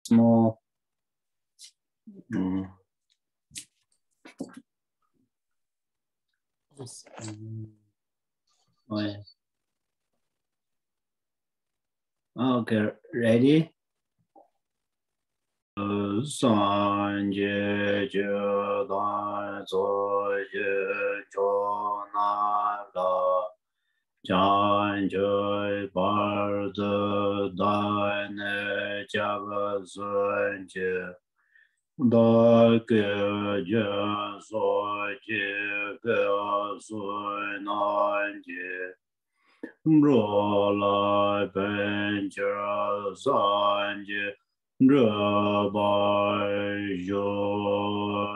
small. Okay, ready? San je je dan zo je jo na la Chan je bar de dan jia ge sun je da ge je so je ge sun nan je Rô lai bên chờ san je rơ bai yo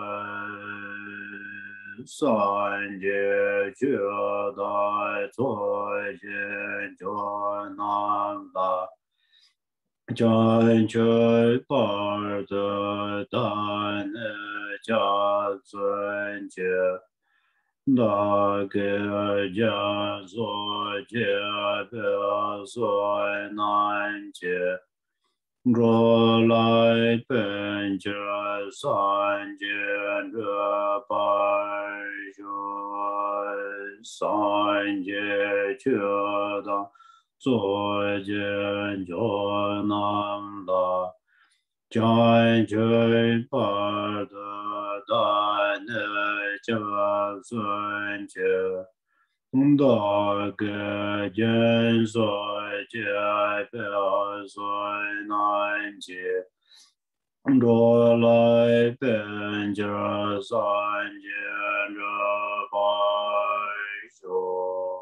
san je chưa đại thôi je cho nam la chân chơi par de dan cha zuen je Da ge ja zo jie de zui nan jie Zhuo lai ben jie san jie zhe bai zhuo san jie qie da zui jie jiu nan da Chan chui par de dan jia sun jie Da ge jian sui jie bia sui nan jie Zhuo lai ben jie san jie zhe bai zhuo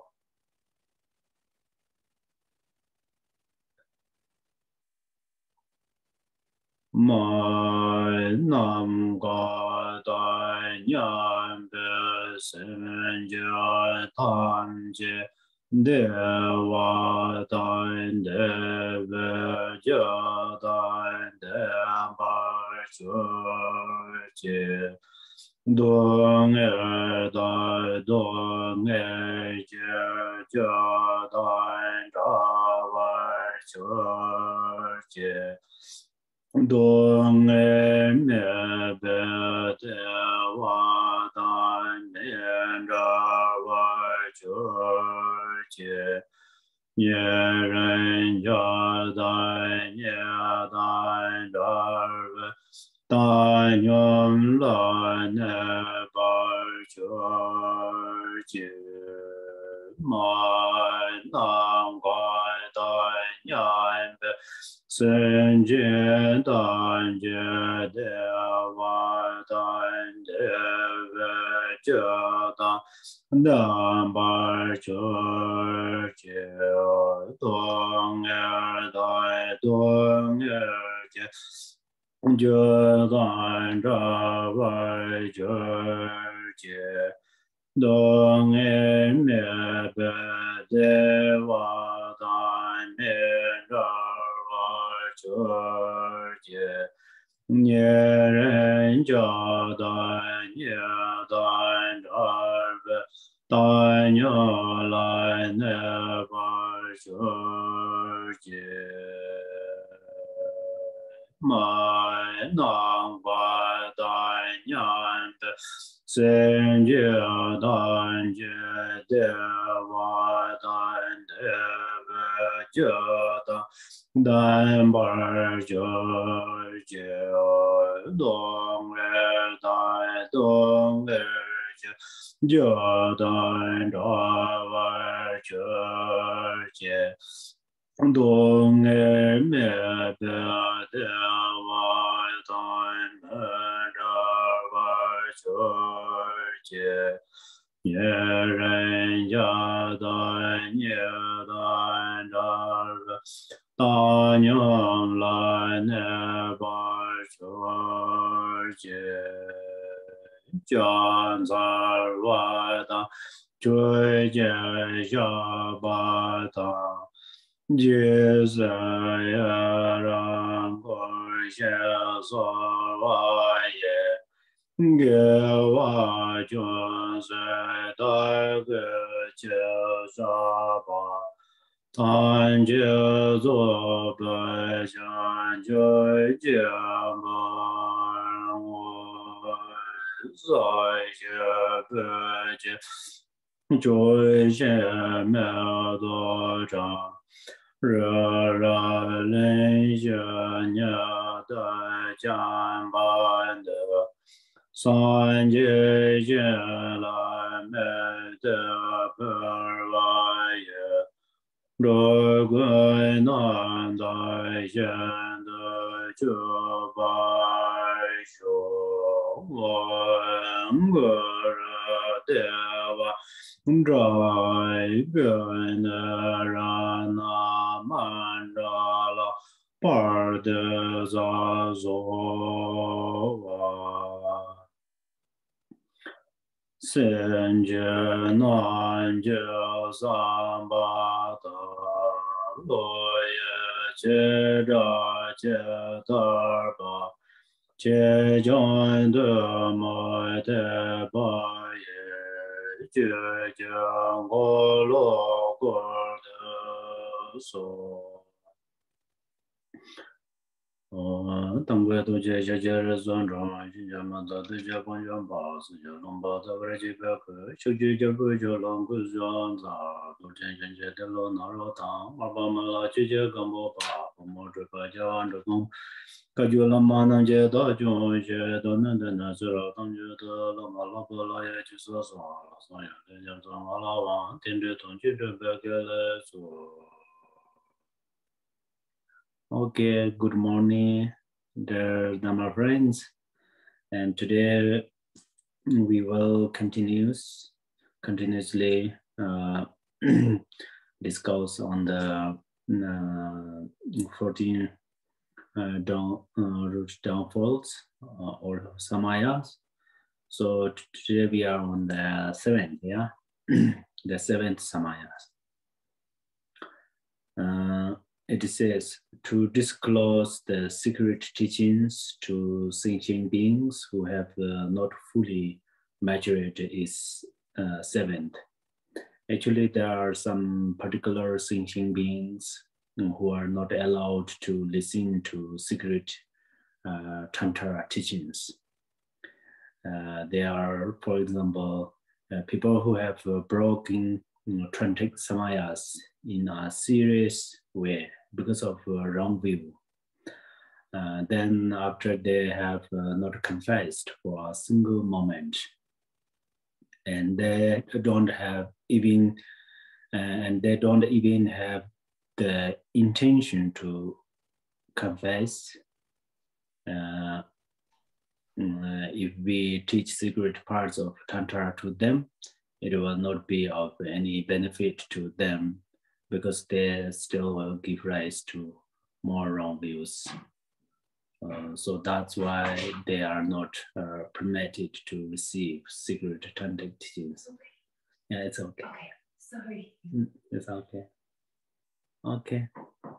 Mai nam ga dai nian be sen jia tan jie de wa dan de be jia dan de ba shu jie dong er dai dong er jie jia dan zha wa shu jie Dong me be de wa dan nian zha wa zhe jie ye ren ya dan ye dan zha ve dan yong la ne ba zhe jie ma nan guai dan yan be Sen jie dan jie de wa dan de ve jie dan dan ba zhe jie dong er dai dong er jie jie dan zha wai zhe jie dong er me be de wa dan me zha jie nie ren jia dan ye dan zha ve dan yo lai ne ba shu jie mai nang ba dan yan de sen jie dan jie de wa dan de ve jie dan Dan bar zhe jie dong er dai dong er jie jie dan zha wai zhe jie dong er me be de wa dan me zha wai zhe jie ye ren ya dan ye dan zha ve Da niang lai ne ba shu jie jian zai wa da zhui jie xia ba da jie zai ye ran gu xie so wa ye ge wa jun zai da ge jie xia ba Tan je zo be xian jue jie ma wo zai xie be jie jue xie me do zhang re ra len xie nie de jian ban de san jie jie lai me de per wai ye 如果难在现的这白说，我个的吧，在边的人那慢着了，板的咋做啊？三界难解三八道，落叶接着接得吧，接将的没得把也接将我落过的所。当归都结下节日算账，新疆嘛大对接方向把四角龙包在外界表壳，小姐姐不就龙骨上咋，都天天接的罗那罗汤，二爸妈拉姐姐跟我爸，父母这个家完这工，感觉了嘛能接到就些都能的那是了，当觉得了嘛老婆老爷就说算了，算呀，人家说我老王听着同学准备给来做。Okay, good morning, dear Dhamma friends. And today we will continuously discuss on the 14 root downfalls or samayas. So today we are on the 7th, yeah, the 7th samayas. It says to disclose the secret teachings to sentient beings who have not fully matured is 7th. Actually, there are some particular sentient beings who are not allowed to listen to secret Tantra teachings. They are, for example, people who have broken Tantric samayas in a serious way because of wrong view. Then after they have not confessed for a single moment, and they don't even have the intention to confess. If we teach secret parts of Tantra to them, it will not be of any benefit to them because they still will give rise to more wrong views. So that's why they are not permitted to receive secret Tantric teachings. Okay. Yeah, it's okay. Okay, sorry. It's okay. Okay.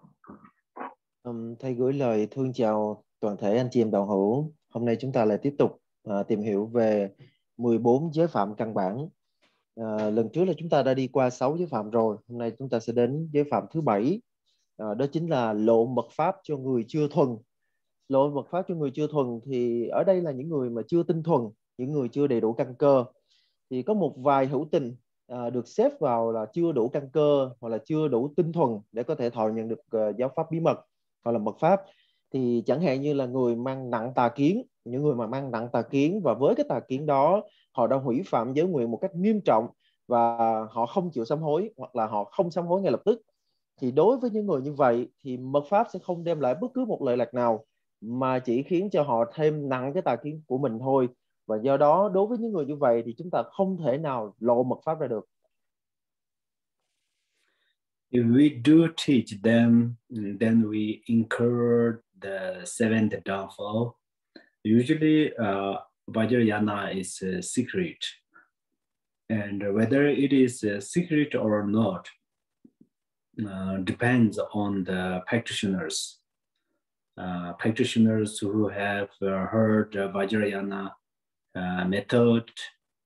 Thầy gửi lời thương chào toàn thể anh chị em đạo hữu. Hôm nay chúng ta lại tiếp tục tìm hiểu về 14 giới phạm căn bản. Lần trước là chúng ta đã đi qua 6 giới phạm rồi. Hôm nay chúng ta sẽ đến giới phạm thứ 7. Đó chính là lộ mật pháp cho người chưa thuần. Lộ mật pháp cho người chưa thuần thì ở đây là những người mà chưa tinh thuần, những người chưa đầy đủ căn cơ. Thì có một vài hữu tình được xếp vào là chưa đủ căn cơ hoặc là chưa đủ tinh thuần để có thể thọ nhận được giáo pháp bí mật hoặc là mật pháp. Thì chẳng hạn như là người mang nặng tà kiến, những người mà mang nặng tà kiến và với cái tà kiến đó họ đã hủy phạm giới nguyện một cách nghiêm trọng và họ không chịu sám hối hoặc là họ không sám hối ngay lập tức. Thì đối với những người như vậy thì mật pháp sẽ không đem lại bất cứ một lợi lạc nào mà chỉ khiến cho họ thêm nặng cái tà kiến của mình thôi. Và do đó đối với những người như vậy thì chúng ta không thể nào lộ mật pháp ra được. If we do teach them, then we incur the 7th downfall. Usually, Vajrayana is secret. And whether it is secret or not depends on the practitioners. Practitioners who have heard Vajrayana method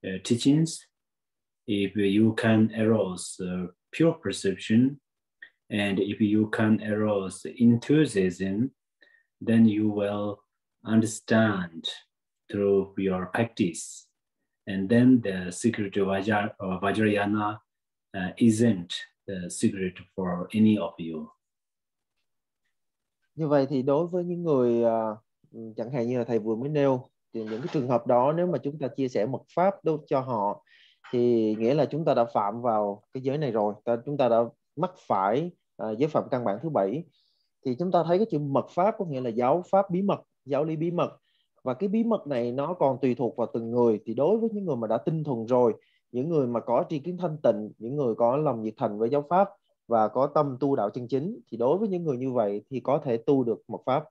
teachings, if you can arouse pure perception And if you can arouse enthusiasm, then you will understand through your practice. And then the secret of Vajrayana isn't the secret for any of you. Như vậy thì đối với những người chẳng hạn như là thầy vừa mới nêu, thì những cái trường hợp đó nếu mà chúng ta chia sẻ mật pháp cho họ thì nghĩa là chúng ta đã phạm vào cái giới này rồi, chúng ta đã mắc phải giới phạm căn bản thứ 7. Thì chúng ta thấy cái chữ mật pháp có nghĩa là giáo pháp bí mật, giáo lý bí mật, và cái bí mật này nó còn tùy thuộc vào từng người. Thì đối với những người mà đã tinh thuần rồi, những người mà có tri kiến thanh tịnh, những người có lòng nhiệt thành với giáo pháp và có tâm tu đạo chân chính, thì đối với những người như vậy thì có thể tu được mật pháp.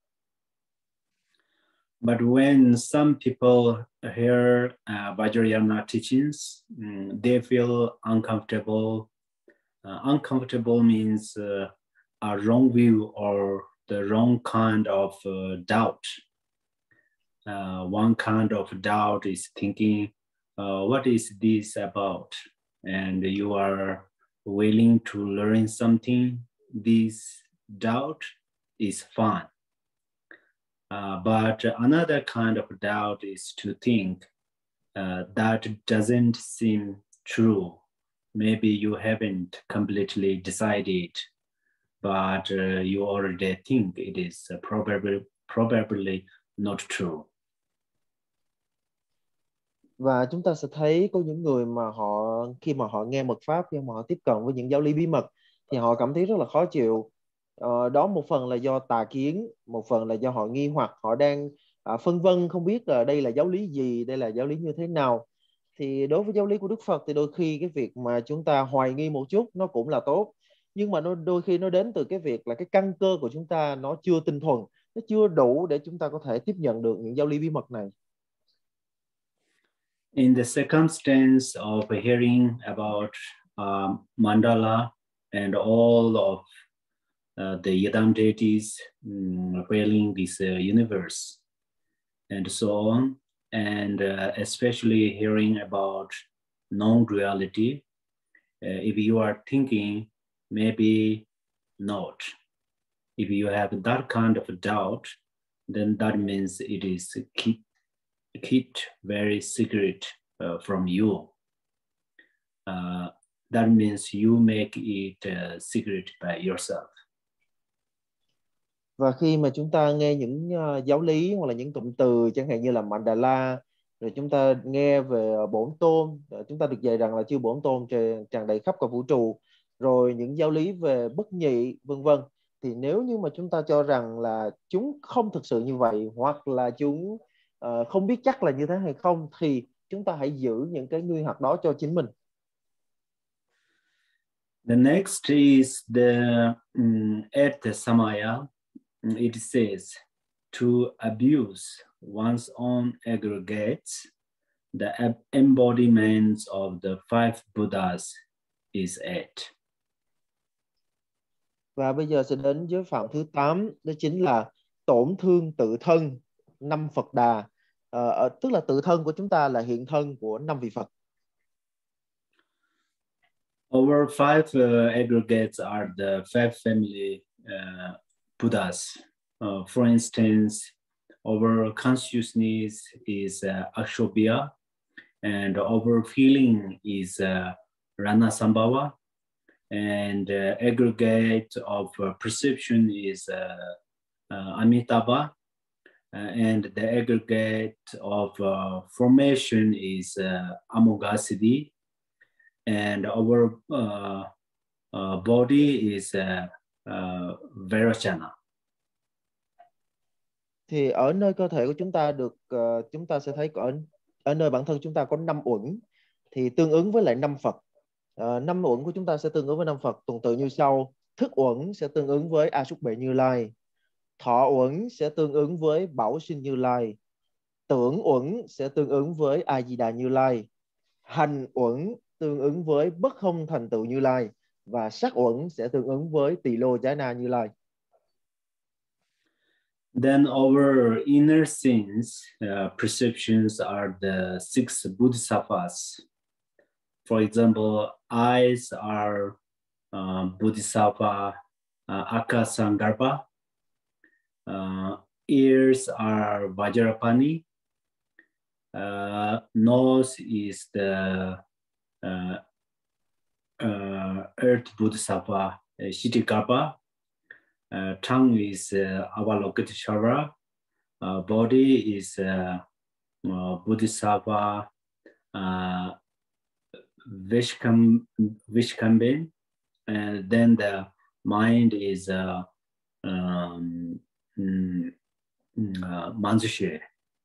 But when some people hear Vajrayana teachings, they feel uncomfortable. Uncomfortable means a wrong view or the wrong kind of doubt. One kind of doubt is thinking, what is this about? And you are willing to learn something. This doubt is fun. But another kind of doubt is to think that doesn't seem true. Maybe you haven't completely decided, but you already think it is probably not true. Và chúng ta sẽ thấy có những người mà khi mà họ nghe mật pháp, khi mà họ tiếp cận với những giáo lý bí mật thì họ cảm thấy rất là khó chịu. Đó một phần là do tà kiến, một phần là do họ nghi hoặc, họ đang phân vân không biết là đây là giáo lý gì, đây là giáo lý như thế nào. Thì đối với giáo lý của Đức Phật thì đôi khi cái việc mà chúng ta hoài nghi một chút nó cũng là tốt, nhưng mà đôi khi nó đến từ cái việc là cái căn cơ của chúng ta nó chưa tinh thuần, nó chưa đủ để chúng ta có thể tiếp nhận được những giáo lý bí mật này. In the circumstance of hearing about mandala and all of the Yadam deities ruling this universe and so on, and especially hearing about non-duality, if you are thinking maybe not, if you have that kind of doubt, then that means it is kept very secret from you. That means you make it secret by yourself. Và khi mà chúng ta nghe những giáo lý hoặc là những cụm từ chẳng hạn như là Mandala, rồi chúng ta nghe về bổn tôn, chúng ta được dạy rằng là chư bổn tôn tràn đầy khắp cả vũ trụ, rồi những giáo lý về bất nhị vân vân, thì nếu như mà chúng ta cho rằng là chúng không thực sự như vậy, hoặc là chúng không biết chắc là như thế hay không, thì chúng ta hãy giữ những cái nghi hoặc đó cho chính mình. The next is the Ertha Samaya. It says, to abuse one's own aggregates, the embodiments of the five Buddhas is it. Và bây giờ sẽ đến giới phạm thứ 8, đó chính là tổn thương tự thân 5 Phật Đà. Tức là tự thân của chúng ta là hiện thân của 5 vị Phật. Our five aggregates are the five family Buddhas. For instance, our consciousness is Akshobhya, and our feeling is Ranasambhava, and aggregate of perception is Amitabha, and the aggregate of formation is Amoghasiddhi, and our body is Vairocana. Thì ở nơi cơ thể của chúng ta chúng ta sẽ thấy ở nơi bản thân chúng ta có 5 uẩn, thì tương ứng với lại 5 Phật. 5 uẩn của chúng ta sẽ tương ứng với 5 Phật tuần tự như sau. Thức uẩn sẽ tương ứng với A Súc Bệ Như Lai, thọ uẩn sẽ tương ứng với Bảo Sinh Như Lai, tưởng uẩn sẽ tương ứng với A Di Đà Như Lai, hành uẩn tương ứng với Bất Không Thành Tựu Như Lai, và sắc uẩn sẽ tương ứng với Tỳ Lô Giá Na Như Lai. Then our inner sense perceptions are the 6 bodhisattvas. For example, eyes are Bodhisattva Akasangarbha. Ears are Vajrapani. Nose is the Earth Bodhisattva Kshitigarbha. Tongue is Avalokiteshvara. Body is Bodhisattva Vishkambin. And then the mind is Manjushri.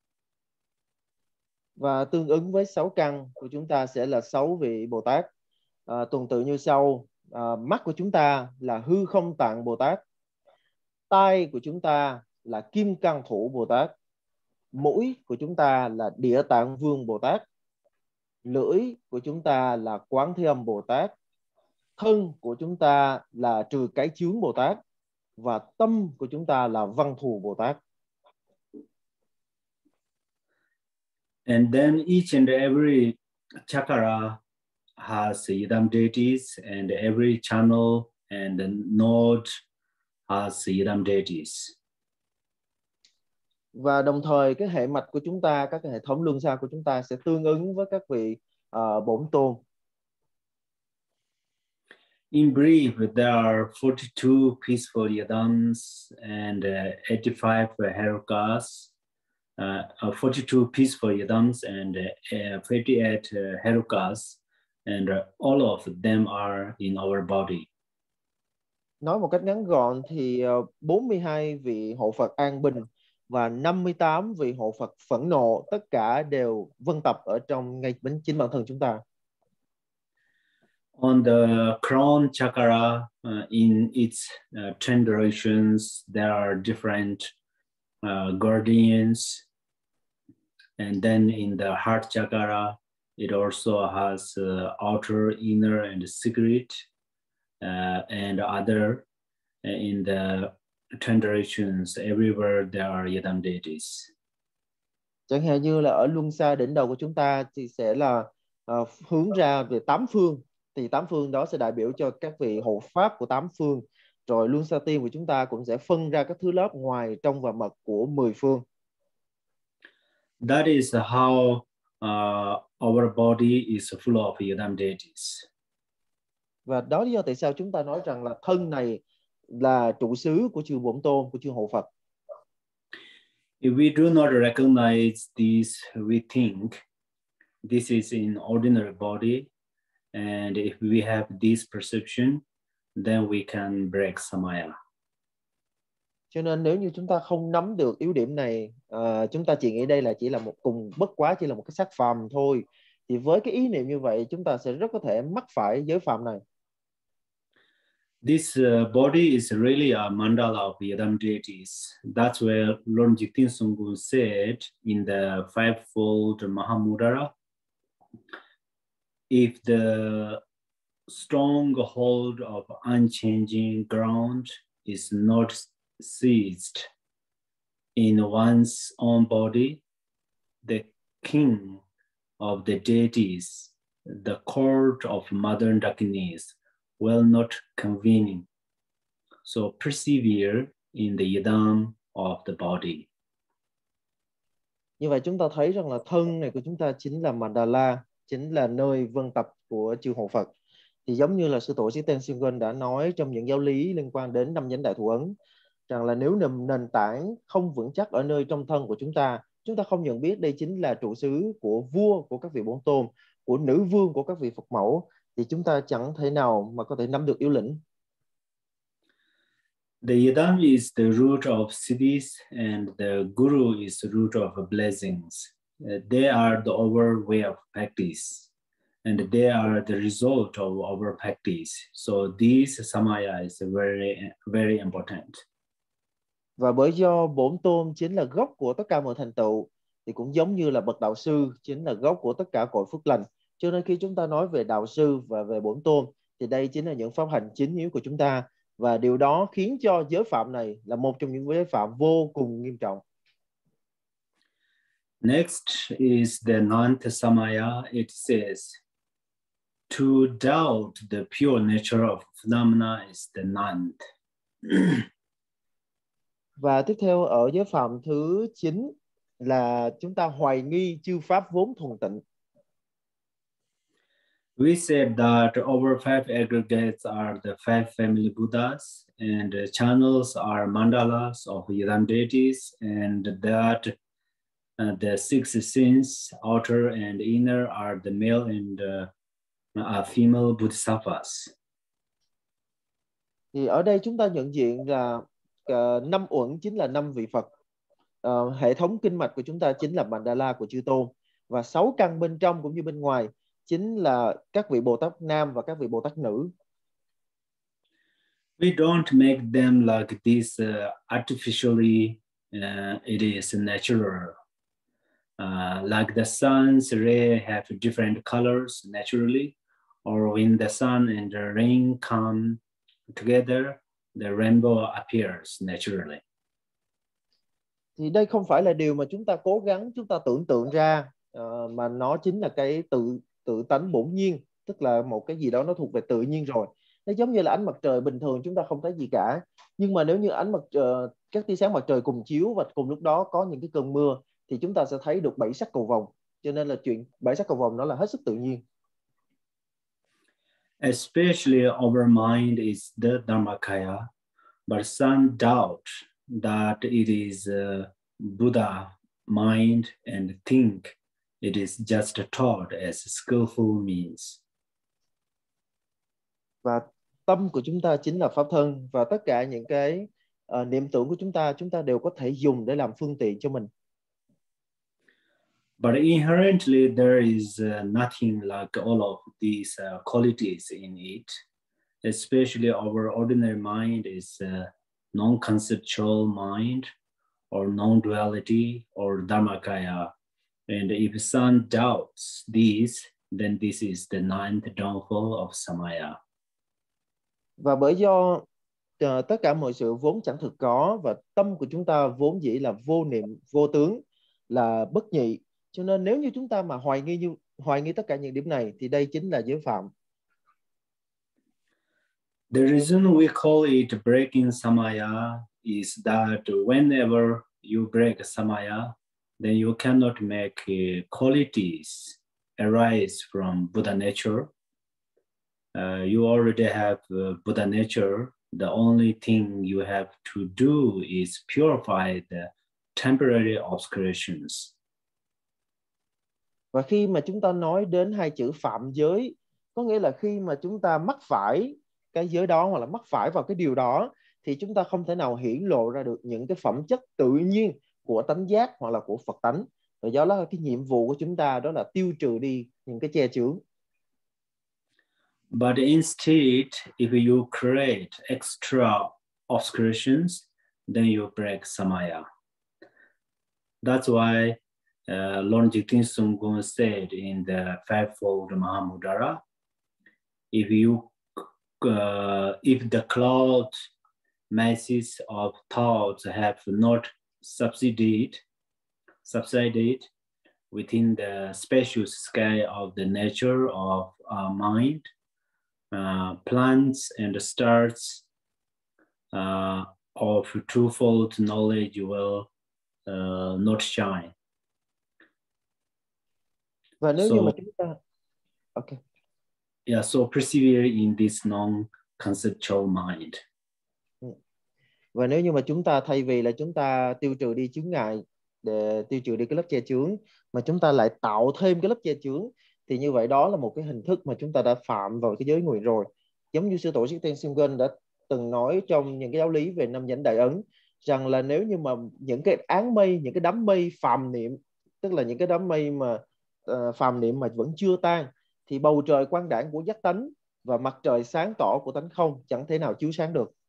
Và tương ứng với 6 căn của chúng ta sẽ là 6 vị Bồ Tát. Tuần tự như sau. Mắt của chúng ta là Hư Không Tạng Bồ Tát. Tai của chúng ta là Kim Cang Thủ Bồ Tát. Mũi của chúng ta là Địa Tạng Vương Bồ Tát. Lưỡi của chúng ta là Quán Thế Âm Bồ Tát. Thân của chúng ta là Trừ Cái Chướng Bồ Tát. Và tâm của chúng ta là Văn Thù Bồ Tát. And then each and every chakra has Yidam deities, and every channel and node has Yidam deities. Và đồng thời cái hệ mạch của chúng ta, các cái hệ thống luân xa của chúng ta sẽ tương ứng với các vị bổn tôn. In brief, there are 42 peaceful yidams and 85 herukas. 42 peaceful yidams and 58 herukas, and all of them are in our body. Nói một cách ngắn gọn thì 42 vị hộ Phật an bình và 58 vị hộ Phật phẫn nộ, tất cả đều vân tập ở trong ngay chính bản thân chúng ta. On the crown chakra, in its 10 directions, there are different guardians. And then in the heart chakra, it also has outer, inner, and secret, and other. In the 10 directions, everywhere there are Yidam deities. Chẳng hạn như là ở luân xa đỉnh đầu của chúng ta thì sẽ là hướng ra về 8 phương. Thì 8 phương đó sẽ đại biểu cho các vị hộ pháp của 8 phương. Rồi luân xa tiên của chúng ta cũng sẽ phân ra các thứ lớp ngoài, trong và mật của 10 phương. That is how our body is full of Yidam deities. Và đó là lý do tại sao chúng ta nói rằng là thân này là trụ xứ của chư Bổn Tôn, của chư hộ Phật. If we do not recognize this, we think this is in ordinary body, and if we have this perception, then we can break samaya. Cho nên nếu như chúng ta không nắm được yếu điểm này, chúng ta chỉ nghĩ đây là chỉ là một cùng bất quá, chỉ là một cái xác phàm thôi, thì với cái ý niệm như vậy chúng ta sẽ rất có thể mắc phải giới phạm này. This body is really a mandala of Yidam deities. That's where Lord Jigten Sungku said in the fivefold Mahamudra, if the stronghold of unchanging ground is not seized in one's own body, the king of the deities, the court of Mother Dakinis, will not convene. So persevere in the yidam of the body. Như vậy chúng ta thấy rằng là thân này của chúng ta chính là Mandala, chính là nơi vân tập của chư hộ Phật. Thì giống như là sư tổ Jigten Sungku đã nói trong những giáo lý liên quan đến 5 nhánh đại thủ ấn, rằng là nếu nền tảng không vững chắc ở nơi trong thân của chúng ta không nhận biết đây chính là trụ xứ của vua, của các vị bổn tôn, của nữ vương, của các vị Phật mẫu, thì chúng ta chẳng thể nào mà có thể nắm được yếu lĩnh. The yidam is the root of siddhis, and the guru is the root of blessings. They are the our way of practice, and they are the result of our practice. So this samaya is very, very important. Và bởi do bổn tôn chính là gốc của tất cả mọi thành tựu, thì cũng giống như là bậc đạo sư chính là gốc của tất cả cội phước lành. Cho nên khi chúng ta nói về đạo sư và về bổn tôn, thì đây chính là những pháp hành chính yếu của chúng ta. Và điều đó khiến cho giới phạm này là một trong những giới phạm vô cùng nghiêm trọng. Next is the ninth samaya. It says, To doubt the pure nature of phenomena is the ninth. Và tiếp theo ở giới phạm thứ 9 là chúng ta hoài nghi chư pháp vốn thuần tịnh. We said that over 5 aggregates are the 5 family Buddhas, and the channels are mandalas of Yidam deities, and that the 6 sins, outer and inner, are the male and female bodhisattvas. Thì ở đây chúng ta nhận diện là 5 uẩn chính là 5 vị Phật. Hệ thống kinh mạch của chúng ta chính là mandala của chư tôn, và 6 căn bên trong cũng như bên ngoài chính là các vị Bồ Tát nam và các vị Bồ Tát nữ. We don't make them like this artificially. It is natural. Like the sun's ray have different colors naturally, or when the sun and the rain come together, the rainbow appears naturally. Thì đây không phải là điều mà chúng ta cố gắng chúng ta tưởng tượng ra, mà nó chính là cái tự tánh bổn nhiên, tức là một cái gì đó nó thuộc về tự nhiên rồi. Nó giống như là ánh mặt trời bình thường chúng ta không thấy gì cả, nhưng mà nếu như các tia sáng mặt trời cùng chiếu và cùng lúc đó có những cái cơn mưa thì chúng ta sẽ thấy được 7 sắc cầu vồng. Cho nên là chuyện 7 sắc cầu vồng nó là hết sức tự nhiên. Especially our mind is the Dharmakaya, but some doubt that it is Buddha mind and think it is just taught as skillful means. Và tâm của chúng ta chính là pháp thân, và tất cả những cái niệm tưởng của chúng ta đều có thể dùng để làm phương tiện cho mình. But inherently there is nothing like all of these qualities in it. Especially our ordinary mind is a non-conceptual mind or non-duality or Dharmakaya. And if some doubts these, then this is the ninth downfall of Samaya. Và bởi do tất cả mọi sự vốn chẳng thực có, và tâm của chúng ta vốn dĩ là vô niệm, vô tướng, là bất nhị. Cho nên nếu như chúng ta mà hoài nghi tất cả những điểm này thì đây chính là giới phạm. The reason we call it breaking Samaya is that whenever you break Samaya, then you cannot make qualities arise from Buddha nature. You already have Buddha nature. The only thing you have to do is purify the temporary obscurations. Và khi mà chúng ta nói đến hai chữ phạm giới, có nghĩa là khi mà chúng ta mắc phải cái giới đó hoặc là mắc phải vào cái điều đó, thì chúng ta không thể nào hiển lộ ra được những cái phẩm chất tự nhiên của tánh giác hoặc là của Phật tánh. Và do đó cái nhiệm vụ của chúng ta đó là tiêu trừ đi những cái che chướng. But instead, if you create extra obscurations, then you break Samaya. That's why Lord Jigten Sumgön said in the Fivefold Mahamudra, if the cloud masses of thoughts have not subsided within the spacious sky of the nature of our mind, plants and stars of twofold knowledge will not shine. Và nếu như mà chúng ta so persevere in this non-conceptual mind. Và nếu như mà chúng ta thay vì là chúng ta tiêu trừ đi chướng ngại, để tiêu trừ đi cái lớp che chướng, mà chúng ta lại tạo thêm cái lớp che chướng, thì như vậy đó là một cái hình thức mà chúng ta đã phạm vào cái giới ngụy rồi. Giống như sư tổ Jigten Sumgön đã từng nói trong những cái giáo lý về năm nhãn đại ấn, rằng là nếu như mà những cái áng mây, những cái đám mây phàm niệm, tức là những cái đám mây mà phàm niệm mà vẫn chưa tan, thì bầu trời quang đãng của giác tánh và mặt trời sáng tỏ của tánh không chẳng thể nào chiếu sáng được.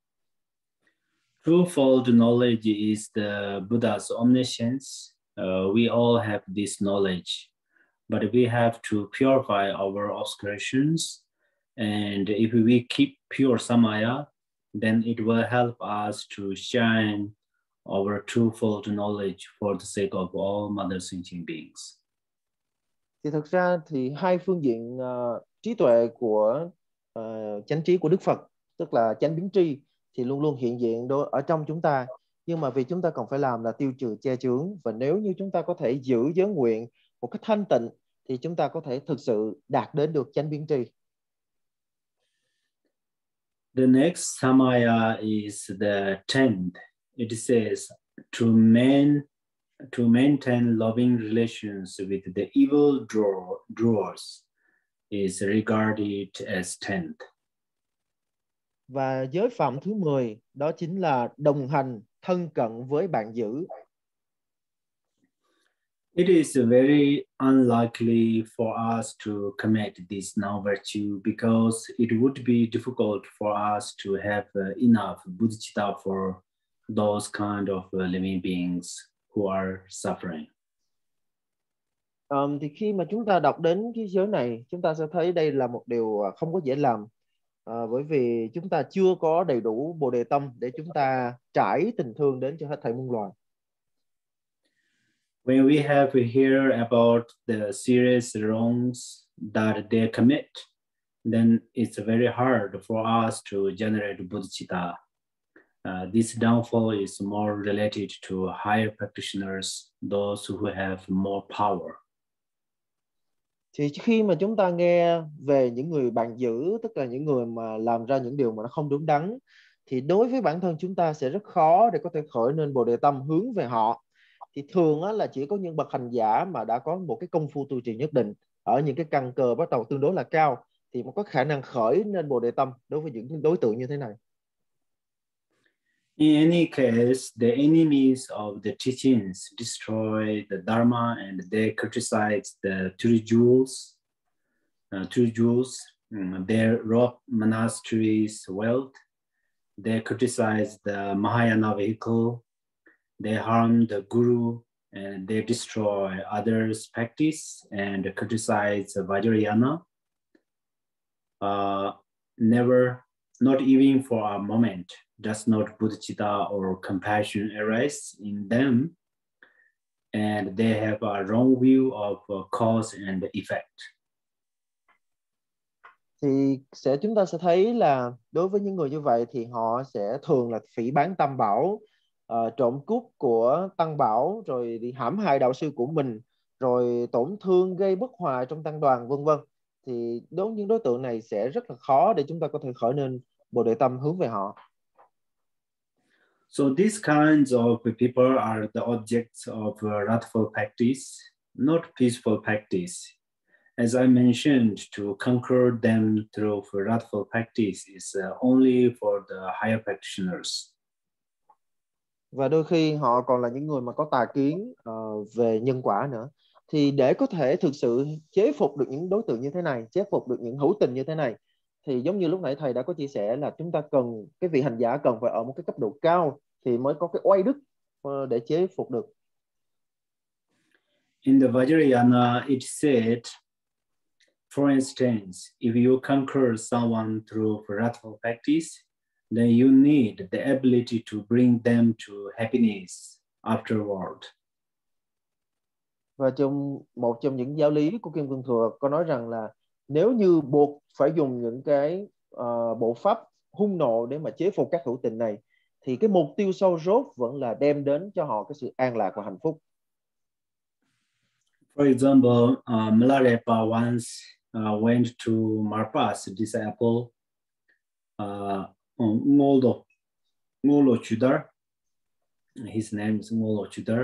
Twofold knowledge is the Buddha's omniscience. We all have this knowledge, but we have to purify our obscurations. And if we keep pure Samaya, then it will help us to shine our twofold knowledge for the sake of all mother sentient beings. Thì thực ra thì hai phương diện trí tuệ của chánh trí của Đức Phật, tức là chánh biến tri, thì luôn luôn hiện diện ở trong chúng ta. Nhưng mà vì chúng ta còn phải làm là tiêu trừ che chướng, và nếu như chúng ta có thể giữ giới nguyện một cách thanh tịnh thì chúng ta có thể thực sự đạt đến được chánh biến tri. The next Samaya is the 10th. It says to maintain loving relations with the evil drawers is regarded as 10th. Và giới phạm thứ 10 đó chính là đồng hành thân cận với bạn dữ. It is very unlikely for us to commit this non-virtue because it would be difficult for us to have enough bodhicitta for those kind of living beings who are suffering. Thì khi mà chúng ta đọc đến cái giới này, chúng ta sẽ thấy đây là một điều không có dễ làm, bởi vì chúng ta chưa có đầy đủ Bồ Đề tâm để chúng ta trải tình thương đến cho hết thảy muôn loài. When we have heard about the serious wrongs that they commit, then it's very hard for us to generate bodhicitta. This downfall is more related to higher practitioners, those who have more power. Thì khi mà chúng ta nghe về những người bạn dữ, tức là những người mà làm ra những điều mà nó không đúng đắn, thì đối với bản thân chúng ta sẽ rất khó để có thể khởi nên Bồ Đề tâm hướng về họ. Thì thường là chỉ có những bậc hành giả mà đã có một cái công phu tu trì nhất định ở những cái căn cơ bắt đầu tương đối là cao thì mới có khả năng khởi nên Bồ Đề tâm đối với những đối tượng như thế này. In any case, the enemies of the teachings destroy the Dharma and they criticize the three jewels. They rob monasteries' wealth. They criticize the Mahayana vehicle. They harm the guru and they destroy others' practice and criticize Vajrayana. Never, not even for a moment, does not bodhicitta or compassion arise in them, and they have a wrong view of cause and effect. Thì chúng ta sẽ thấy là đối với những người như vậy thì họ sẽ thường là phỉ báng tam bảo, trộm cướp của tăng bảo, rồi đi hãm hại đạo sư của mình, rồi tổn thương gây bất hòa trong tăng đoàn, vân vân. Thì đối với những đối tượng này sẽ rất là khó để chúng ta có thể khởi nên Bồ Đề tâm hướng về họ. So these kinds of people are the objects of wrathful practice, not peaceful practice. As I mentioned, to conquer them through wrathful practice is only for the higher practitioners. Và đôi khi họ còn là những người mà có tà kiến về nhân quả nữa. Thì để có thể thực sự chế phục được những đối tượng như thế này, chế phục được những hữu tình như thế này, thì giống như lúc nãy thầy đã có chia sẻ là chúng ta cần, cái vị hành giả cần phải ở một cái cấp độ cao thì mới có cái oai đức để chế phục được. In the Vajrayana, it said, for instance, if you conquer someone through wrathful practice, then you need the ability to bring them to happiness afterward. Và một trong những giáo lý của Kim Cương Thừa có nói rằng là nếu như buộc phải dùng những cái bộ pháp hung nộ để mà chế phục các hữu tình này, thì cái mục tiêu sâu rốt vẫn là đem đến cho họ cái sự an lạc và hạnh phúc. For example, Milarepa once went to Marpa's disciple, Ngolo Chudar. His name is Ngolo Chudar,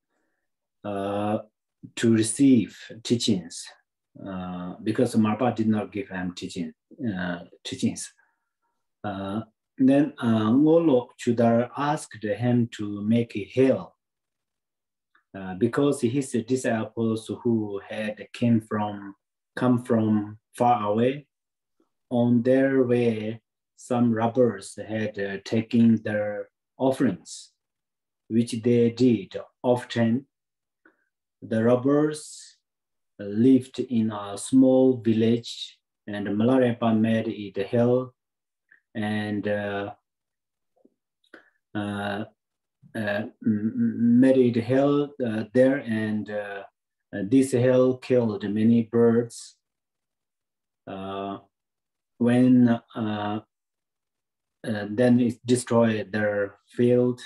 to receive teachings because Marpa did not give him teachings. Then Ngolo Chudar asked him to make a hill because his disciples who had come from far away, on their way, some robbers had taken their offerings, which they did often. The robbers lived in a small village, and Milarepa made it a hill and made it hell there, and this hell killed many birds. when then it destroyed their field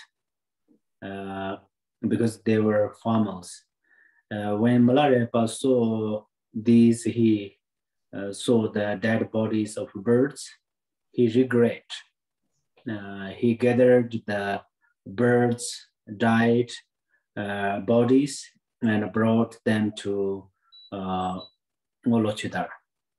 because they were farmers. When Milarepa saw these, he saw the dead bodies of birds. He regret. He gathered the birds' died bodies and brought them to Ngolo Chidar.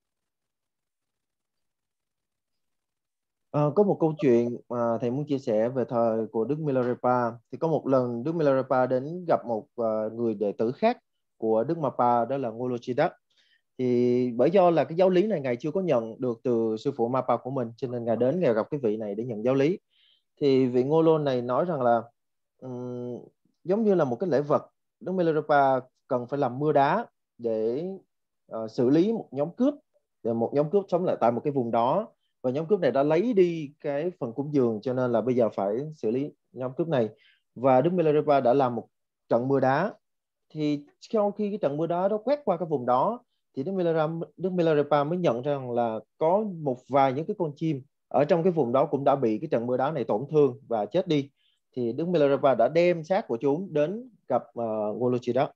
Có một câu chuyện mà thầy muốn chia sẻ về thời của Đức Milarepa. Thì có một lần Đức Milarepa đến gặp một người đệ tử khác của Đức Mapa, đó là Ngolo Chidak. Thì bởi do là cái giáo lý này Ngài chưa có nhận được từ sư phụ Mapa của mình, cho nên Ngài đến Ngài gặp cái vị này để nhận giáo lý. Thì vị Ngolo này nói rằng là giống như là một cái lễ vật, Đức Milarepa cần phải làm mưa đá để xử lý một nhóm cướp, sống lại tại một cái vùng đó, và nhóm cướp này đã lấy đi cái phần cúng dường, cho nên là bây giờ phải xử lý nhóm cướp này. Và Đức Milarepa đã làm một trận mưa đá. Thì sau khi cái trận mưa đá đó quét qua cái vùng đó, thì Đức Milarepa mới nhận rằng là có một vài những cái con chim ở trong cái vùng đó cũng đã bị cái trận mưa đá này tổn thương và chết đi. Thì Đức Milarepa đã đem xác của chúng đến gặp Ngolo Chidak.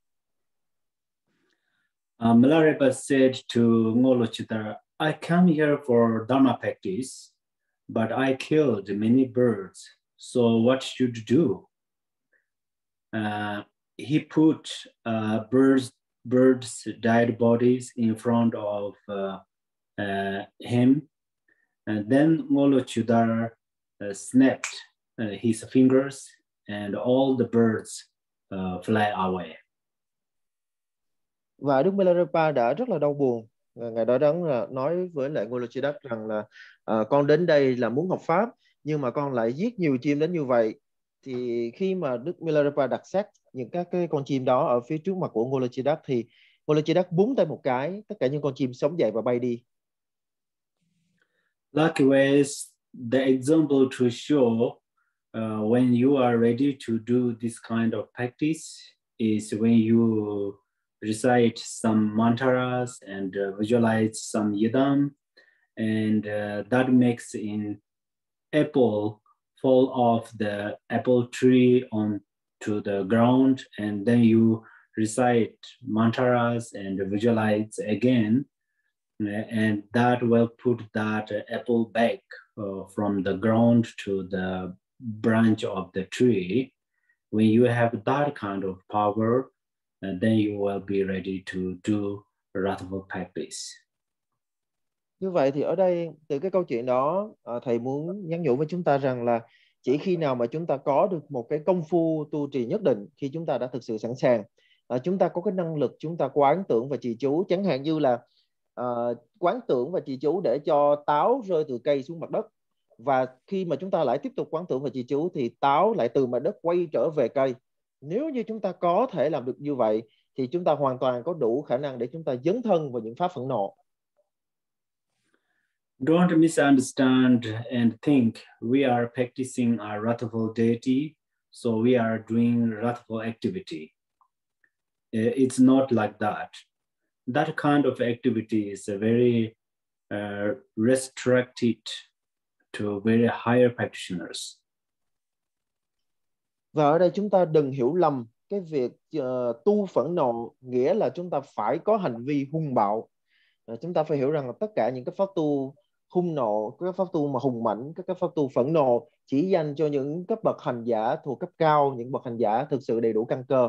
Milarepa said to Ngolo Chidar, I come here for Dharma practice, but I killed many birds. So what should you do? He put birds' dead bodies in front of him, and then Ngolo Chidar snapped his fingers, and all the birds fly away. Và Đức Milarepa đã rất là đau buồn. Ngài đã nói với lại Ngolo Chidak rằng là con đến đây là muốn học pháp, nhưng mà con lại giết nhiều chim đến như vậy. Thì khi mà Đức Milarepa đặt xác những các cái con chim đó ở phía trước mặt của Ngolo Chidak, thì Ngolo Chidak búng tay một cái, tất cả những con chim sống dậy và bay đi. Likewise, the example to show when you are ready to do this kind of practice is when you recite some mantras and visualize some yidam, and that makes an apple fall off the apple tree onto the ground, and then you recite mantras and visualize again, and that will put that apple back from the ground to the branch of the tree. When you have that kind of power, then you will be ready to do Rathavul practice. Như vậy thì ở đây từ cái câu chuyện đó, thầy muốn nhắn nhủ với chúng ta rằng là chỉ khi nào mà chúng ta có được một cái công phu tu trì nhất định, khi chúng ta đã thực sự sẵn sàng, chúng ta có cái năng lực chúng ta quán tưởng và trì chú, chẳng hạn như là quán tưởng và trì chú để cho táo rơi từ cây xuống mặt đất, và khi mà chúng ta lại tiếp tục quán tưởng và trì chú thì táo lại từ mặt đất quay trở về cây. Nếu như chúng ta có thể làm được như vậy thì chúng ta hoàn toàn có đủ khả năng để chúng ta dấn thân vào những pháp phẫn nộ. Don't misunderstand and think we are practicing our Rathavul deity, so we are doing Rathavul activity. It's not like that. That kind of activity is very restricted to very higher practitioners. Và ở đây chúng ta đừng hiểu lầm cái việc tu phẫn nộ nghĩa là chúng ta phải có hành vi hung bạo. Chúng ta phải hiểu rằng là tất cả những cái pháp tu hung nộ, các pháp tu mà hùng mạnh, các pháp tu phẫn nộ chỉ dành cho những cấp bậc hành giả thuộc cấp cao, những bậc hành giả thực sự đầy đủ căn cơ.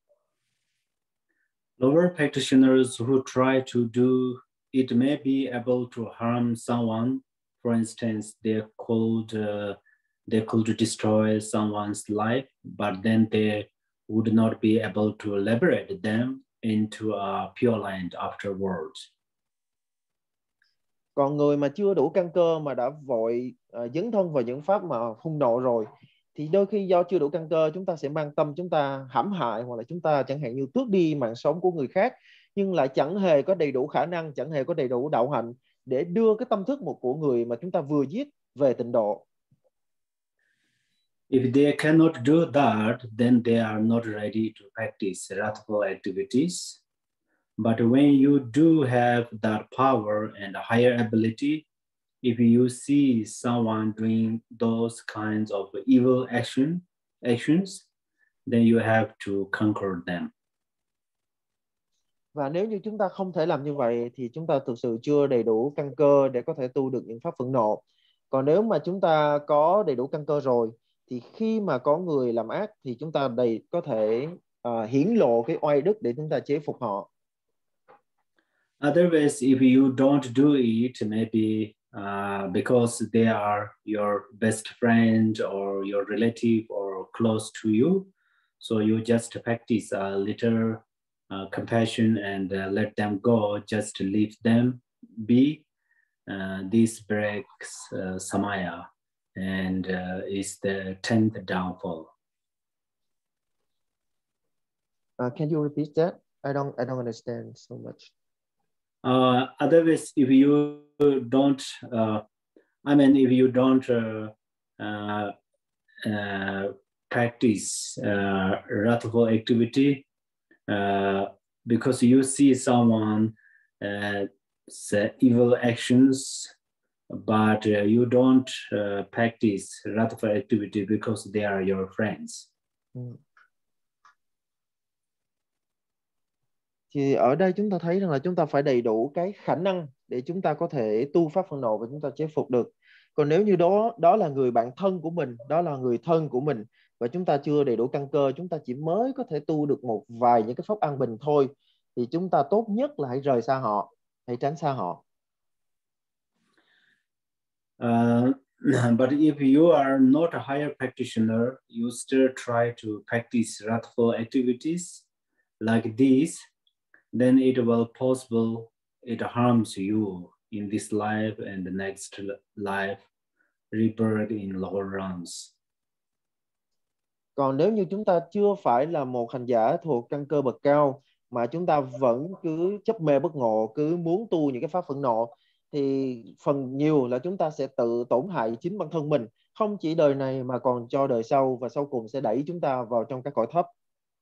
Lower practitioners who try to do it may be able to harm someone. For instance, they could destroy someone's life, but then they would not be able to liberate them into a pure land afterwards. Còn người mà chưa đủ căn cơ mà đã vội dấn thân vào những pháp mà hung nộ rồi, thì đôi khi do chưa đủ căn cơ, chúng ta sẽ mang tâm chúng ta hãm hại, hoặc là chúng ta chẳng hạn như tước đi mạng sống của người khác, nhưng lại chẳng hề có đầy đủ khả năng, chẳng hề có đầy đủ đạo hạnh để đưa cái tâm thức của người mà chúng ta vừa giết về tịnh độ. If they cannot do that, then they are not ready to practice Rathavul activities. But when you do have that power and higher ability, if you see someone doing those kinds of evil actions, then you have to conquer them. Và nếu như chúng ta không thể làm như vậy thì chúng ta thực sự chưa đầy đủ căn cơ để có thể tu được những pháp phẫn nộ. Còn nếu mà chúng ta có đầy đủ căn cơ rồi thì khi mà có người làm ác thì chúng ta có thể hiển lộ cái oai đức để chúng ta chế phục họ. Otherwise, if you don't do it, maybe because they are your best friend or your relative or close to you, so you just practice a little compassion and let them go, just leave them be. This breaks samaya and is the 10th downfall. Can you repeat that? I don't understand so much. Otherwise, if you don't, if you don't practice wrathful activity, because you see someone say evil actions, but you don't practice wrathful activity because they are your friends. Thì ở đây chúng ta thấy rằng là chúng ta phải đầy đủ cái khả năng để chúng ta có thể tu pháp phẫn nộ và chúng ta chế phục được. Còn nếu như đó là người bạn thân của mình, đó là người thân của mình và chúng ta chưa đầy đủ căn cơ, chúng ta chỉ mới có thể tu được một vài những cái pháp an bình thôi, thì chúng ta tốt nhất là hãy rời xa họ, hãy tránh xa họ. But if you are not a higher practitioner, you still try to practice wrathful activities like these, then it will possible it harms you in this life and the next life, rebirth in lower realms. Còn nếu như chúng ta chưa phải là một hành giả thuộc căn cơ bậc cao mà chúng ta vẫn cứ chấp mê bất ngộ, cứ muốn tu những cái pháp phẫn nộ, thì phần nhiều là chúng ta sẽ tự tổn hại chính bản thân mình, không chỉ đời này mà còn cho đời sau, và sau cùng sẽ đẩy chúng ta vào trong các cõi thấp.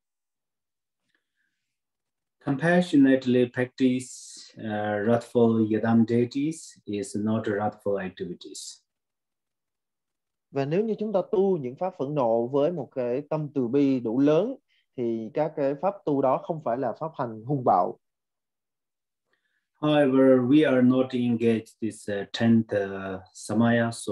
Compassionately practice wrathful yadam deities is not wrathful activities. Và nếu như chúng ta tu những pháp phẫn nộ với một cái tâm từ bi đủ lớn thì các cái pháp tu đó không phải là pháp hành hung bạo. However, we are not engaged this 10th samaya, so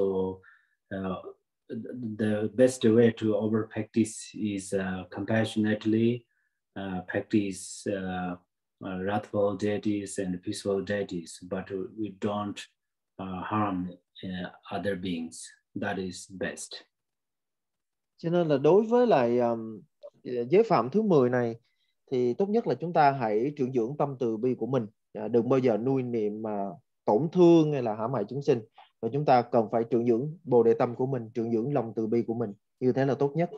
the best way to over practice is compassionately practice wrathful deities and peaceful deities, but we don't harm other beings. That is best. Cho nên là đối với lại giới phạm thứ 10 này thì tốt nhất là chúng ta hãy trưởng dưỡng tâm từ bi của mình, đừng bao giờ nuôi niệm mà tổn thương hay là hãm hại chúng sinh, và chúng ta cần phải trưởng dưỡng bồ đề tâm của mình, trưởng dưỡng lòng từ bi của mình, như thế là tốt nhất.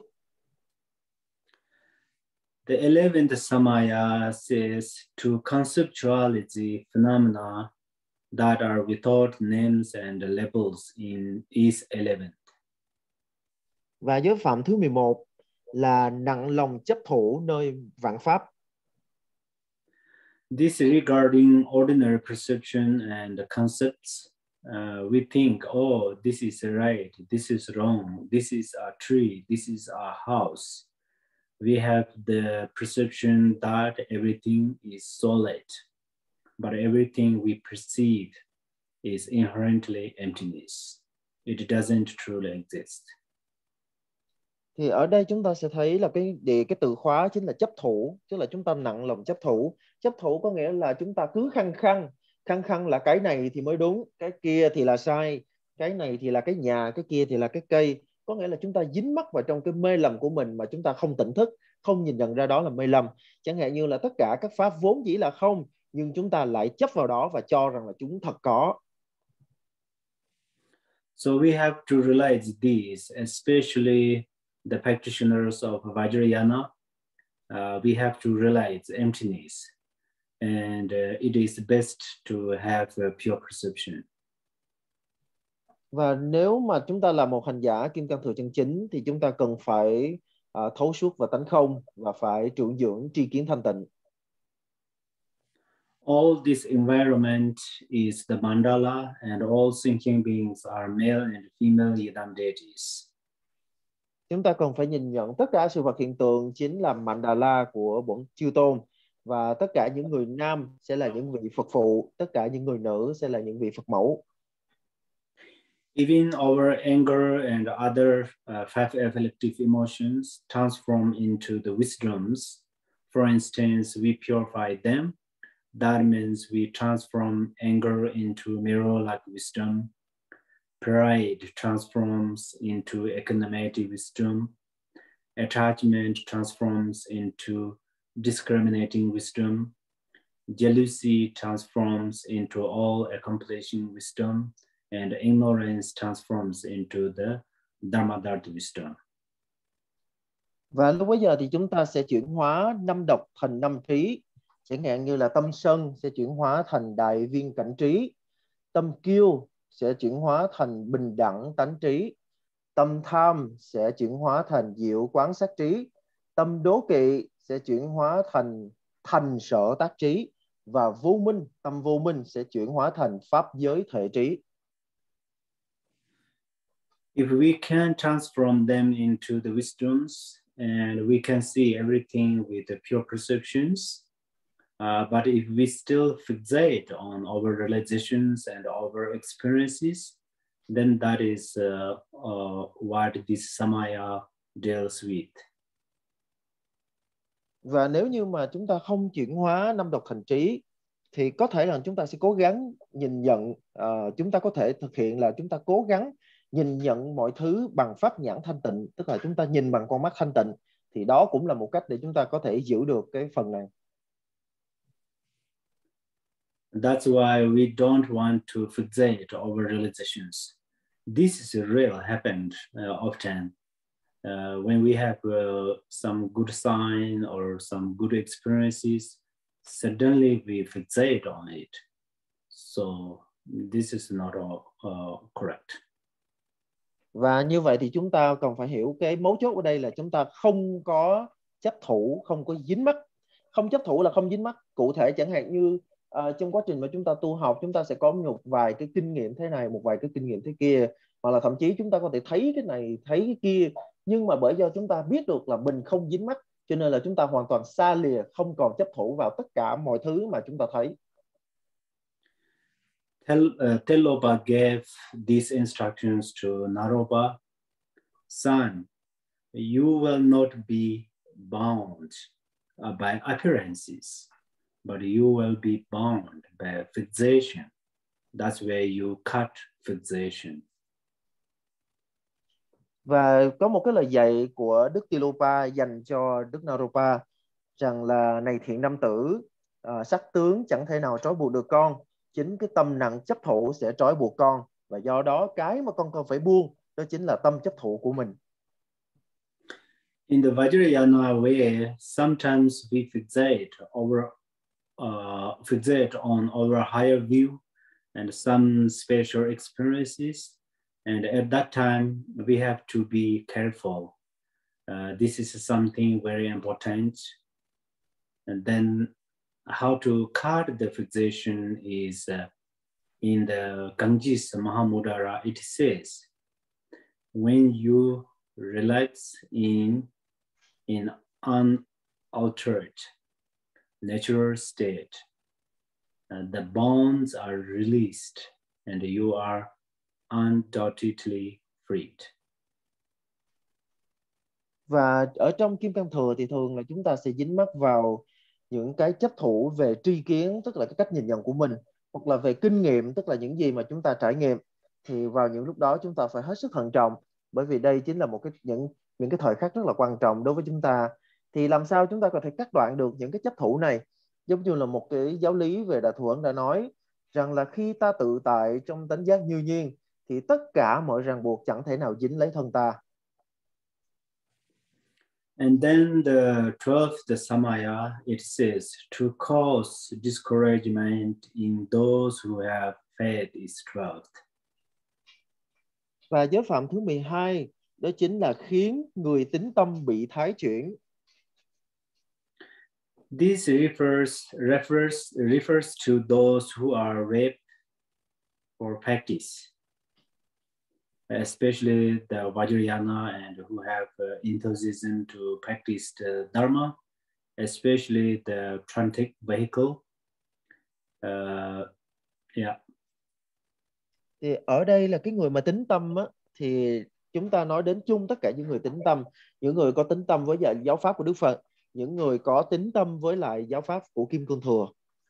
The 11th samaya says to conceptualize phenomena that are without names and labels is 11th. Và giới phạm thứ 11 là nặng lòng chấp thủ nơi vạn pháp. This regarding ordinary perception and concepts, we think, oh, this is right, this is wrong, this is a tree, this is a house. We have the perception that everything is solid, but everything we perceive is inherently emptiness. It doesn't truly exist. Thì ở đây chúng ta sẽ thấy là cái từ khóa chính là chấp thủ, tức là chúng ta nặng lòng chấp thủ. Chấp thủ có nghĩa là chúng ta cứ khăng khăng là cái này thì mới đúng, cái kia thì là sai, cái này thì là cái nhà, cái kia thì là cái cây. Có nghĩa là chúng ta dính mắc vào trong cái mê lầm của mình mà chúng ta không tỉnh thức, không nhìn nhận ra đó là mê lầm. Chẳng hạn như là tất cả các pháp vốn dĩ là không, nhưng chúng ta lại chấp vào đó và cho rằng là chúng thật có. So we have to realize this, especially the practitioners of Vajrayana. We have to realize emptiness, and it is best to have a pure perception. Và nếu mà chúng ta là một hành giả kim cang thừa chân chính thì chúng ta cần phải thấu suốt và tánh không, và phải trưởng dưỡng tri kiến thanh tịnh. All this environment is the mandala, and all thinking beings are male and female Yidam deities. Chúng ta cần phải nhìn nhận tất cả sự vật hiện tượng chính là mandala của bổn chư tôn, và tất cả những người nam sẽ là những vị Phật phụ, tất cả những người nữ sẽ là những vị Phật mẫu. Even our anger and other five afflictive emotions transform into the wisdoms. For instance, we purify them. That means we transform anger into mirror-like wisdom. Pride transforms into equanimity wisdom. Attachment transforms into discriminating wisdom. Jealousy transforms into all-accomplishing wisdom. And ignorance transforms into the Dharmadharta wisdom. Và lúc bấy giờ thì chúng ta sẽ chuyển hóa năm độc thành năm trí. Chẳng hạn như là tâm sân sẽ chuyển hóa thành đại viên cảnh trí. Tâm kiêu sẽ chuyển hóa thành bình đẳng tánh trí. Tâm tham sẽ chuyển hóa thành diệu quán sát trí. Tâm đố kỵ sẽ chuyển hóa thành thành sở tác trí. Và vô minh, tâm vô minh sẽ chuyển hóa thành pháp giới thể trí. If we can transform them into the wisdoms and we can see everything with the pure perceptions, but if we still fixate on our realizations and our experiences, then that is what this samaya deals with. Và nếu như mà chúng ta không chuyển hóa năm độc thành trí thì có thể là chúng ta sẽ cố gắng nhìn nhận, chúng ta có thể thực hiện là chúng ta cố gắng nhìn nhận mọi thứ bằng pháp nhãn thanh tịnh, tức là chúng ta nhìn bằng con mắt thanh tịnh, thì đó cũng là một cách để chúng ta có thể giữ được cái phần này. That's why we don't want to fixate our realizations. This is real happened often. When we have some good sign or some good experiences, suddenly we fixate on it. So this is not correct. Và như vậy thì chúng ta cần phải hiểu cái mấu chốt ở đây là chúng ta không có chấp thủ, không có dính mắc. Không chấp thủ là không dính mắc. Cụ thể chẳng hạn như trong quá trình mà chúng ta tu học, chúng ta sẽ có một vài cái kinh nghiệm thế này, một vài cái kinh nghiệm thế kia, hoặc là thậm chí chúng ta có thể thấy cái này, thấy cái kia, nhưng mà bởi do chúng ta biết được là mình không dính mắc, cho nên là chúng ta hoàn toàn xa lìa, không còn chấp thủ vào tất cả mọi thứ mà chúng ta thấy. Telopa gave these instructions to Naropa. Son, you will not be bound by appearances, but you will be bound by fixation. That's where you cut fixation. Và có một cái lời dạy của Đức Tilopa dành cho Đức Naropa rằng là: này thiện nam tử, sắc tướng chẳng thể nào trói buộc được con, chính cái tâm nặng chấp thủ sẽ trói buộc con, và do đó cái mà con cần phải buông đó chính là tâm chấp thủ của mình. In the Vajrayana way, sometimes we fixate on our higher view and some special experiences, and at that time we have to be careful. This is something very important. And then how to cut the fixation is in the Ganges Mahamudara, it says, when you relax in unaltered natural state, the bonds are released and you are undoubtedly freed. Và ở trong Kim Cang Thừa thì thường là chúng ta sẽ dính mắc vào những cái chấp thủ về tri kiến, tức là cái cách nhìn nhận của mình, hoặc là về kinh nghiệm, tức là những gì mà chúng ta trải nghiệm. Thì vào những lúc đó chúng ta phải hết sức thận trọng, bởi vì đây chính là một cái những cái thời khắc rất là quan trọng đối với chúng ta. Thì làm sao chúng ta có thể cắt đoạn được những cái chấp thủ này? Giống như là một cái giáo lý về Đại Thừa Ấn đã nói rằng là khi ta tự tại trong tánh giác như nhiên thì tất cả mọi ràng buộc chẳng thể nào dính lấy thân ta. And then the 12th, the Samaya, it says to cause discouragement in those who have faith is 12th. Và giới phạm thứ 12 đó chính là khiến người tín tâm bị thái chuyển. This refers to those who are raped for practice, especially the Vajrayana and who have enthusiasm to practice the Dharma, especially the Trantic vehicle. Yeah. Thì ở đây là cái người mà tín tâm á, thì chúng ta nói đến chung tất cả những người tín tâm, những người có tín tâm với giáo pháp của Đức Phật, những người có tín tâm với lại giáo pháp của Kim Cương Thừa.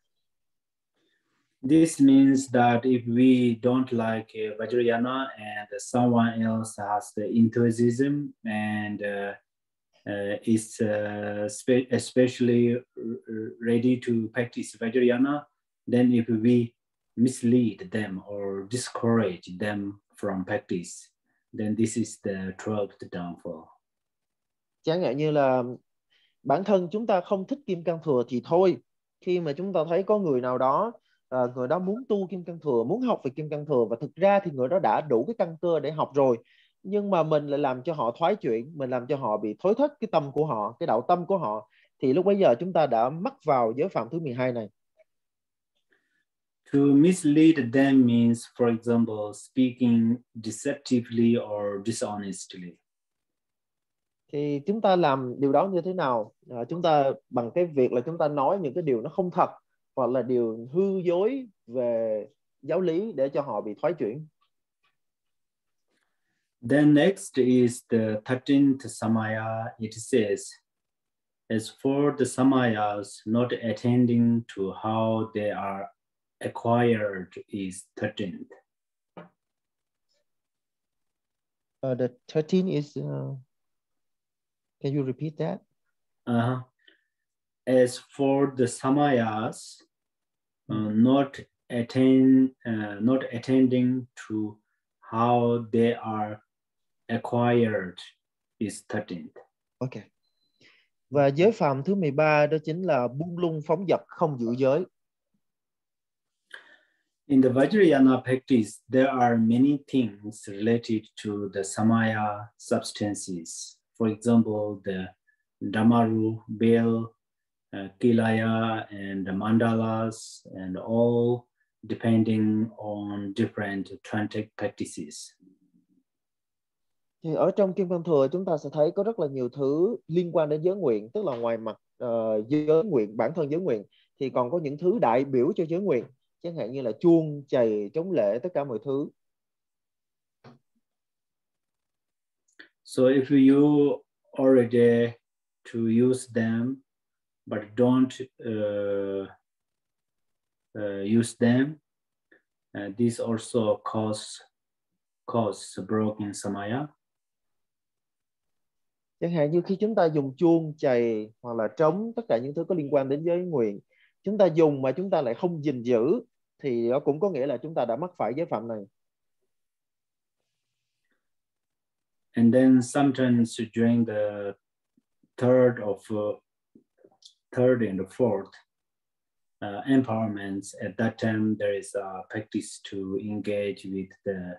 This means that if we don't like Vajrayana and someone else has the enthusiasm and is especially ready to practice Vajrayana, then if we mislead them or discourage them from practice, then this is the 12th downfall. Chẳng hạn như là bản thân chúng ta không thích Kim Cang Thừa thì thôi, khi mà chúng ta thấy có người nào đó người đó muốn tu Kim Cang Thừa, muốn học về Kim Cang Thừa, và thực ra thì người đó đã đủ cái căn cơ để học rồi, nhưng mà mình lại làm cho họ thoái chuyển, mình làm cho họ bị thối thất cái tâm của họ, cái đạo tâm của họ, thì lúc bấy giờ chúng ta đã mắc vào giới phạm thứ 12 này. To mislead them means, for example, speaking deceptively or dishonestly. Thì chúng ta làm điều đó như thế nào? Chúng ta bằng cái việc là chúng ta nói những cái điều nó không thật, hoặc là điều hư dối về giáo lý để cho họ bị thoái chuyển. Then next is the 13th Samaya. It says, as for the Samayas not attending to how they are acquired is 13th. The 13 is can you repeat that? As for the Samayas not attending to how they are acquired is 13th. Okay. Và giới phạm thứ 13 đó chính là buông lung phóng dật, không giữ giới. In the Vajrayana practice, there are many things related to the Samaya substances. For example, the Damaru, Bel, Kilaya, and the Mandalas, and all depending on different Tantric practices. Thì ở trong Kim Cang Thừa chúng ta sẽ thấy có rất là nhiều thứ liên quan đến giới nguyện, tức là ngoài mặt giới nguyện, bản thân giới nguyện, thì còn có những thứ đại biểu cho giới nguyện, chẳng hạn như là chuông, chày, trống lễ, tất cả mọi thứ. So if you already to use them but don't use them, this also cause broken Samaya. Chẳng hạn như khi chúng ta dùng chuông, chày hoặc là trống, tất cả những thứ có liên quan đến giới nguyện, chúng ta dùng mà chúng ta lại không gìn giữ, thì đó cũng có nghĩa là chúng ta đã mắc phải giới phạm này. And then sometimes during the third and the fourth empowerments, at that time there is a practice to engage with the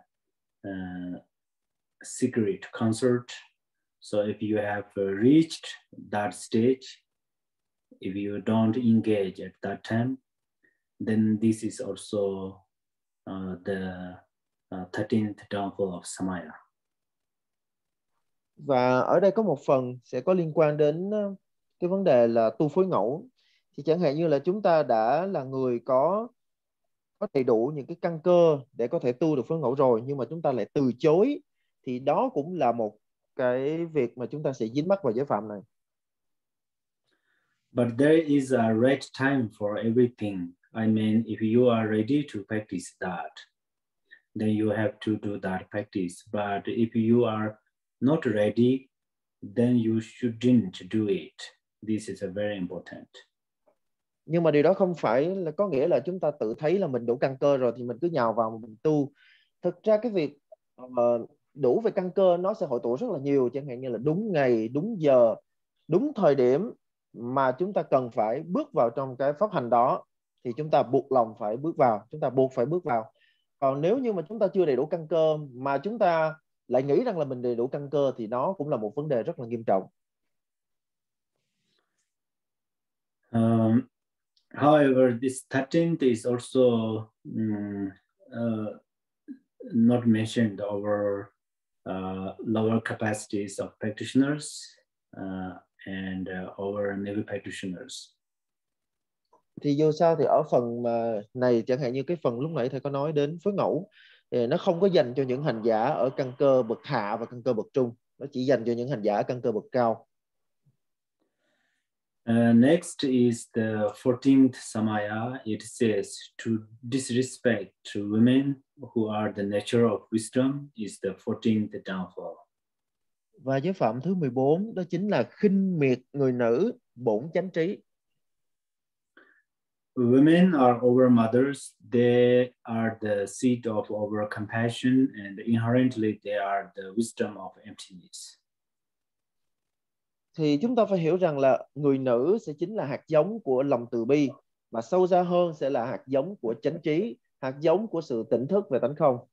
secret concert. So if you have reached that stage, if you don't engage at that time, then this is also the 13th downfall of Samaya. Và ở đây có một phần sẽ có liên quan đến cái vấn đề là tu phối ngẫu. Thì chẳng hạn như là chúng ta đã là người có đầy đủ những cái căn cơ để có thể tu được phối ngẫu rồi, nhưng mà chúng ta lại từ chối, thì đó cũng là một cái việc mà chúng ta sẽ dính mắc vào giới phạm này. But there is a right time for everything. I mean, if you are ready to practice that, then you have to do that practice. But if you are not ready, then you shouldn't do it. This is a very important. Nhưng mà điều đó không phải là có nghĩa là chúng ta tự thấy là mình đủ căn cơ rồi thì mình cứ nhào vào mình tu. Thực ra cái việc đủ về căn cơ nó sẽ hội tụ rất là nhiều, chẳng hạn như là đúng ngày, đúng giờ, đúng thời điểm mà chúng ta cần phải bước vào trong cái pháp hành đó, thì chúng ta buộc lòng phải bước vào, chúng ta buộc phải bước vào. Còn nếu như mà chúng ta chưa đầy đủ căn cơ mà chúng ta lại nghĩ rằng là mình đầy đủ căn cơ, thì nó cũng là một vấn đề rất là nghiêm trọng. However, this 13th is also not mentioned over lower capacities of practitioners and over Navy practitioners. Thì dù sao thì ở phần mà này, chẳng hạn như cái phần lúc nãy thầy có nói đến phối ngẫu, thì nó không có dành cho những hành giả ở căn cơ bậc hạ và căn cơ bậc trung, nó chỉ dành cho những hành giả căn cơ bậc cao. Next is the 14th Samaya. It says to disrespect to women who are the nature of wisdom is the 14th downfall. Và giới phạm thứ 14 đó chính là khinh miệt người nữ bổn chánh trí. Women are over mothers. They are the seat of over compassion, and inherently they are the wisdom of emptiness. Thì chúng ta phải hiểu rằng là người nữ sẽ chính là hạt giống của lòng từ bi, mà sâu xa hơn sẽ là hạt giống của chánh trí, hạt giống của sự tỉnh thức về tánh không.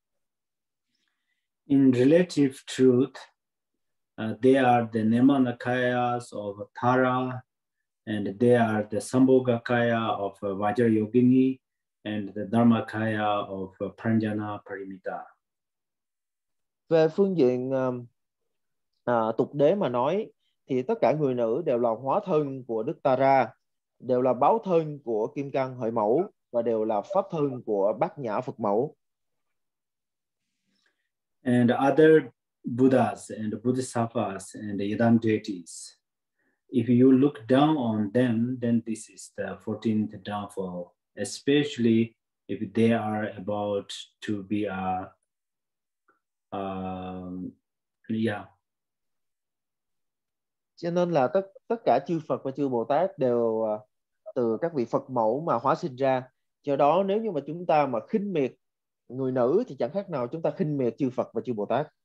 In relative truth, they are the Nirmanakayas of Tara, and they are the Sambhogakaya of Vajrayogini, and the Dharmakaya of Pranjana Parimita. Về phương diện tục đế mà nói, thì tất cả người nữ đều là hóa thân của Đức Tara, đều là báo thân của Kim Cang Hợi Mẫu, và đều là pháp thân của Bát Nhã Phật Mẫu. And other Buddhas and Bodhisattvas and Yidam deities, if you look down on them, then this is the 14th downfall, especially if they are about to be Cho nên là tất cả chư Phật và chư Bồ Tát đều từ các vị Phật mẫu mà hóa sinh ra. Do đó nếu như mà chúng ta mà khinh miệt người nữ thì chẳng khác nào chúng ta khinh miệt chư Phật và chư Bồ Tát.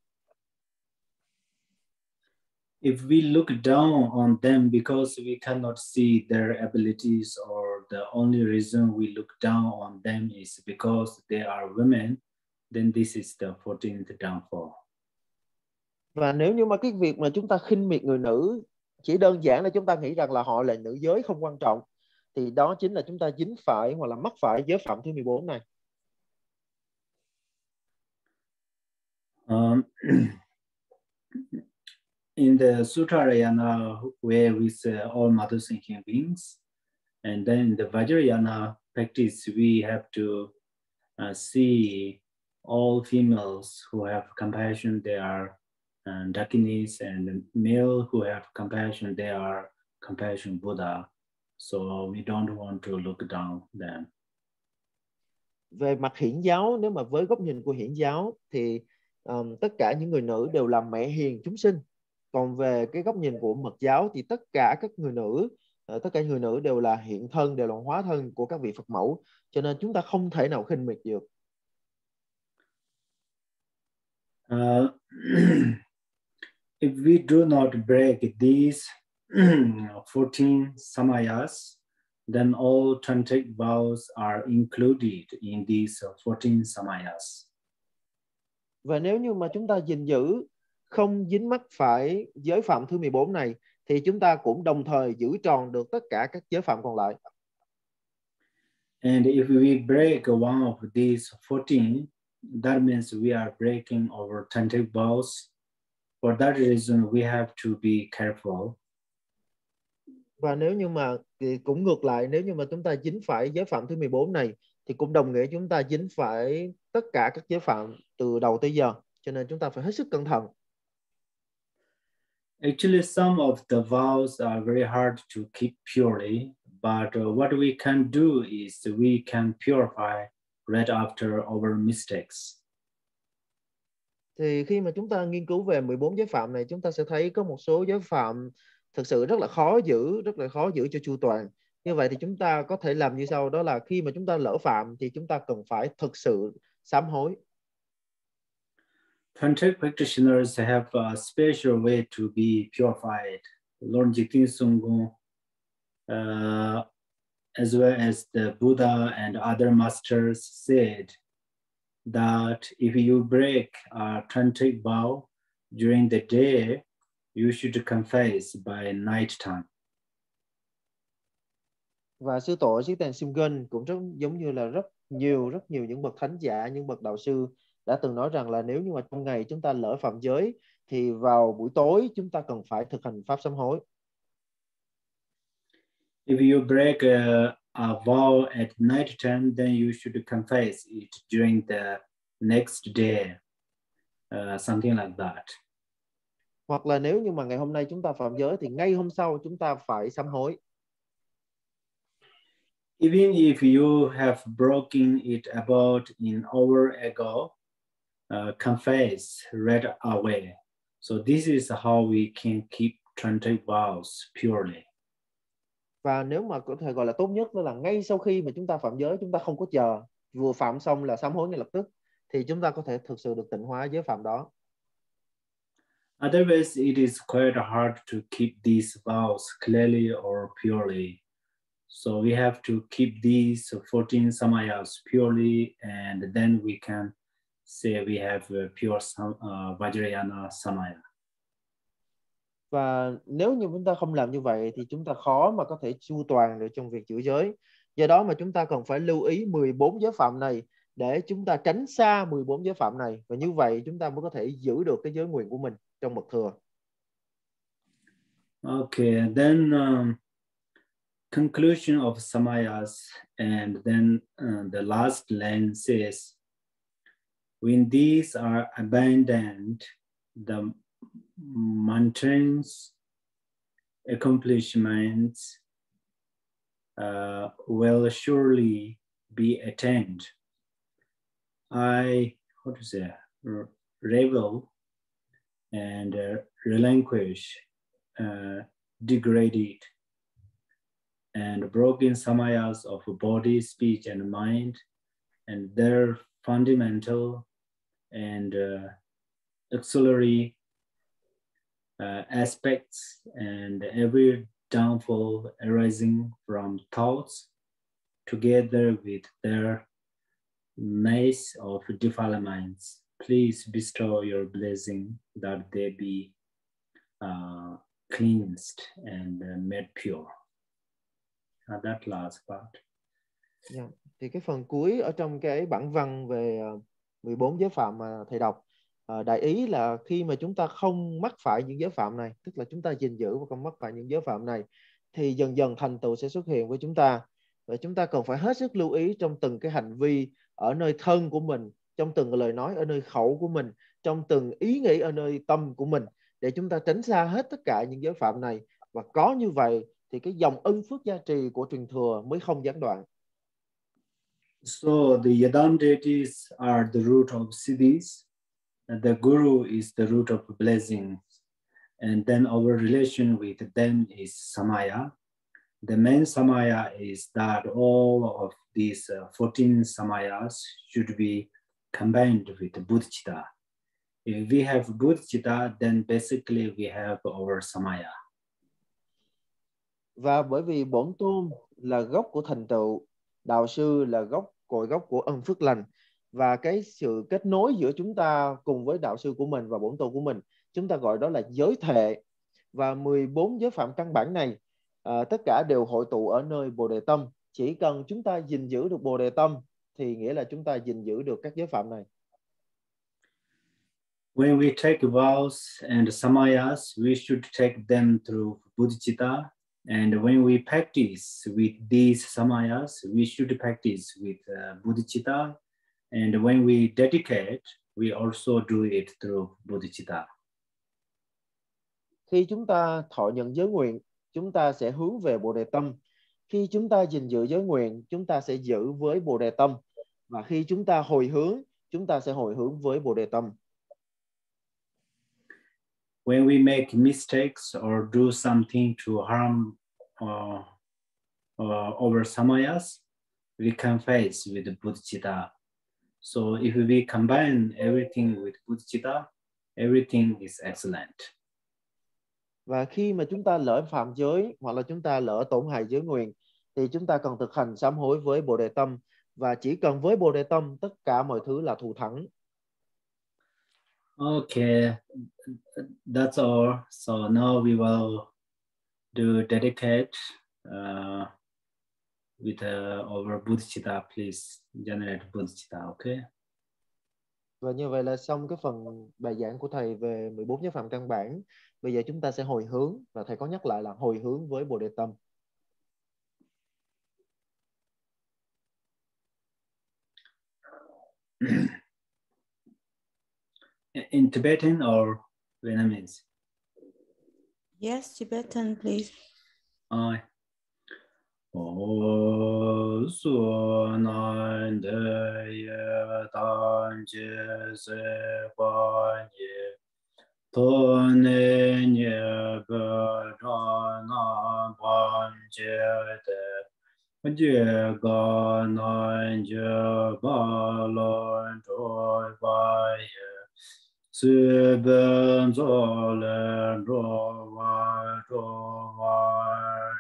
If we look down on them because we cannot see their abilities, or the only reason we look down on them is because they are women, then this is the 14th downfall. Và nếu như mà cái việc mà chúng ta khinh miệt người nữ chỉ đơn giản là chúng ta nghĩ rằng là họ là nữ giới không quan trọng, thì đó chính là chúng ta dính phải hoặc là mắc phải giới phạm thứ 14 này. In the Suttarayana, where we say all mother thinking beings, and then in the Vajrayana practice, we have to see all females who have compassion, they are Dakinis, and male who have compassion, they are compassion Buddha. So we don't want to look down them. Về mặt hiển giáo, nếu mà với góc nhìn của hiển giáo thì tất cả những người nữ đều là mẹ hiền chúng sinh. Còn về cái góc nhìn của Mật giáo thì tất cả người nữ đều là hiện thân, đều là hóa thân của các vị Phật mẫu. Cho nên chúng ta không thể nào khinh miệt được. If we do not break these 14 samayas, then all tantric vows are included in these 14 samayas. Và nếu như mà chúng ta gìn giữ không dính mắc phải giới phạm thứ 14 này, thì chúng ta cũng đồng thời giữ tròn được tất cả các giới phạm còn lại. And if we break one of these 14, that means we are breaking our tantric vows. For that reason, we have to be careful. Và nếu như mà thì cũng ngược lại, nếu như mà chúng ta dính phải giới phạm thứ 14 này, thì cũng đồng nghĩa chúng ta dính phải tất cả các giới phạm từ đầu tới giờ. Cho nên chúng ta phải hết sức cẩn thận. Actually, some of the vows are very hard to keep purely, but what we can do is we can purify right after our mistakes. Thì khi mà chúng ta nghiên cứu về 14 giới phạm này, chúng ta sẽ thấy có một số giới phạm thực sự rất là khó giữ cho chu toàn. Như vậy thì chúng ta có thể làm như sau, đó là khi mà chúng ta lỡ phạm thì chúng ta cần phải thực sự sám hối. Tantric practitioners have a special way to be purified. Lord Jigten Sunggung, as well as the Buddha and other masters said that if you break a tantric vow during the day, you should confess by night time. Và sư tổ Sĩ Tàn Simgen cũng rất giống như là rất nhiều những bậc thánh giả, những bậc đạo sư đã từng nói rằng là nếu như mà trong ngày chúng ta lỡ phạm giới thì vào buổi tối chúng ta cần phải thực hành pháp sám hối. If you break a vow at night time, then you should confess it during the next day, something like that. Hoặc là nếu như mà ngày hôm nay chúng ta phạm giới thì ngay hôm sau chúng ta phải sám hối. Even if you have broken it about an hour ago, confess right away. So this is how we can keep 20 vows purely. Và nếu mà có thể gọi là tốt nhất đó là ngay sau khi mà chúng ta phạm giới, chúng ta không có chờ, vừa phạm xong là sám hối ngay lập tức, thì chúng ta có thể thực sự được tịnh hóa giới phạm đó. Otherwise, it is quite hard to keep these vows clearly or purely. So we have to keep these 14 samayas purely, and then we can say we have a pure Vajrayana samaya. Và nếu như chúng ta không làm như vậy thì chúng ta khó mà có thể chu toàn được trong việc giữ giới. Do đó mà chúng ta cần phải lưu ý 14 giới phạm này để chúng ta tránh xa 14 giới phạm này. Và như vậy chúng ta mới có thể giữ được cái giới nguyện của mình trong mật thừa. Okay, then conclusion of samayas, and then the last line says, when these are abandoned, the mountains accomplishments will surely be attained. I, revel and relinquish degraded and broken samayas of body, speech, and mind, and their fundamental and auxiliary aspects, and every downfall arising from thoughts, together with their maze of defilements. Please bestow your blessing that they be cleansed and made pure. That last part. Yeah. Thì cái phần cuối ở trong cái bản văn về 14 giới phạm mà thầy đọc, đại ý là khi mà chúng ta không mắc phải những giới phạm này, tức là chúng ta gìn giữ và không mắc phải những giới phạm này, thì dần dần thành tựu sẽ xuất hiện với chúng ta. Và chúng ta cần phải hết sức lưu ý trong từng cái hành vi ở nơi thân của mình, trong từng lời nói ở nơi khẩu của mình, trong từng ý nghĩ ở nơi tâm của mình, để chúng ta tránh xa hết tất cả những giới phạm này. Và có như vậy thì cái dòng ân phước gia trì của truyền thừa mới không gián đoạn. So the Yadam deities are the root of siddhis, and the Guru is the root of blessings, and then our relation with them is samaya. The main samaya is that all of these 14 samayas should be combined with bodhicitta. If we have bodhicitta, then basically we have our samaya. Và bởi vì bổn tôn là gốc của thành tựu, đạo sư là cội gốc của ân phước lành, và cái sự kết nối giữa chúng ta cùng với đạo sư của mình và bổn tôn của mình, chúng ta gọi đó là giới thệ. Và 14 giới phạm căn bản này tất cả đều hội tụ ở nơi Bồ Đề Tâm. Chỉ cần chúng ta gìn giữ được Bồ Đề Tâm thì nghĩa là chúng ta gìn giữ được các giới phạm này. When we take vows and samayas, we should take them through bodhicitta. And when we practice with these samayas, we should practice with bodhicitta. And when we dedicate, we also do it through bodhicitta. Khi chúng ta thọ nhận giới nguyện, chúng ta sẽ hướng về Bồ Đề Tâm. Khi chúng ta gìn giữ giới nguyện, chúng ta sẽ giữ với Bồ Đề Tâm. Và khi chúng ta hồi hướng, chúng ta sẽ hồi hướng với Bồ Đề Tâm. When we make mistakes or do something to harm our samayas, we confess with bodhicitta. So if we combine everything with bodhicitta, everything is excellent. Và khi mà chúng ta lỡ phạm giới hoặc là chúng ta lỡ tổn hại giới nguyện, thì chúng ta cần thực hành sám hối với Bồ Đề Tâm. Và chỉ cần với Bồ Đề Tâm, tất cả mọi thứ là thù thắng. Okay, that's all. So now we will do dedicate with our bodhicitta, please generate bodhicitta, okay? Và như vậy là xong cái phần bài giảng của thầy về 14 giới phạm căn bản. Bây giờ chúng ta sẽ hồi hướng, và thầy có nhắc lại là hồi hướng với Bồ Đề Tâm. In Tibetan or Vietnamese? Yes, Tibetan, please. O su nan de ye dan jie se huan ye to ne nye be zha nan pan jie de jie ga nan jie ba lon zhuo ba ye si ben zo le zhuo wa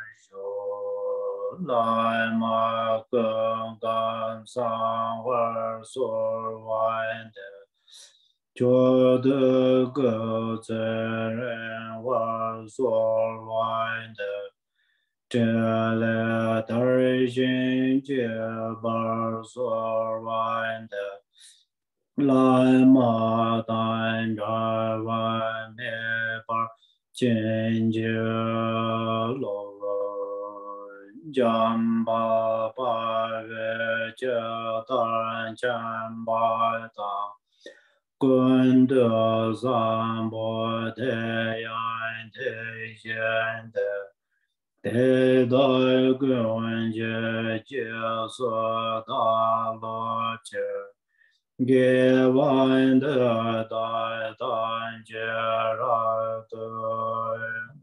lai ma gong gan sang war so wan de jiu de ge zhen ren war so wan de zhe le dai xin jie bar so wan de lai ma dan zha wan me bar jian jie lo Jamba pa ve cha tan chan ba ta kun de san bo de yan de xian de dai gun je jie so da lo che ge wan de dai dan jie ra de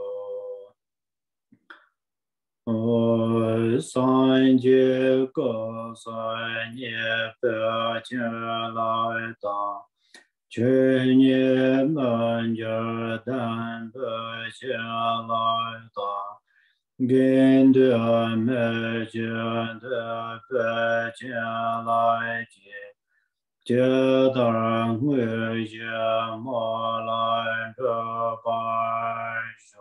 san jie ge san ye pe qian lai da quan ye men je dan pe qian lai da gen de me jian de pe qian lai jie jie dan hui jie mo lai zhe bai shu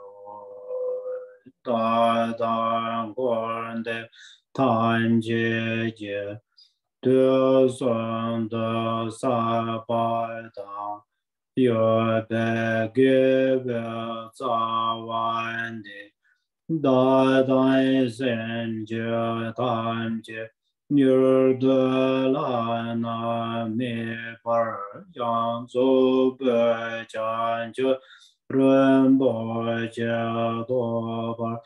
da dan guan de tan jie jie de san de sa bai da ye be ge be za wan de da dan sen jie tan jie nier de la na me par yang zu be jian jie ren bo jie duo ba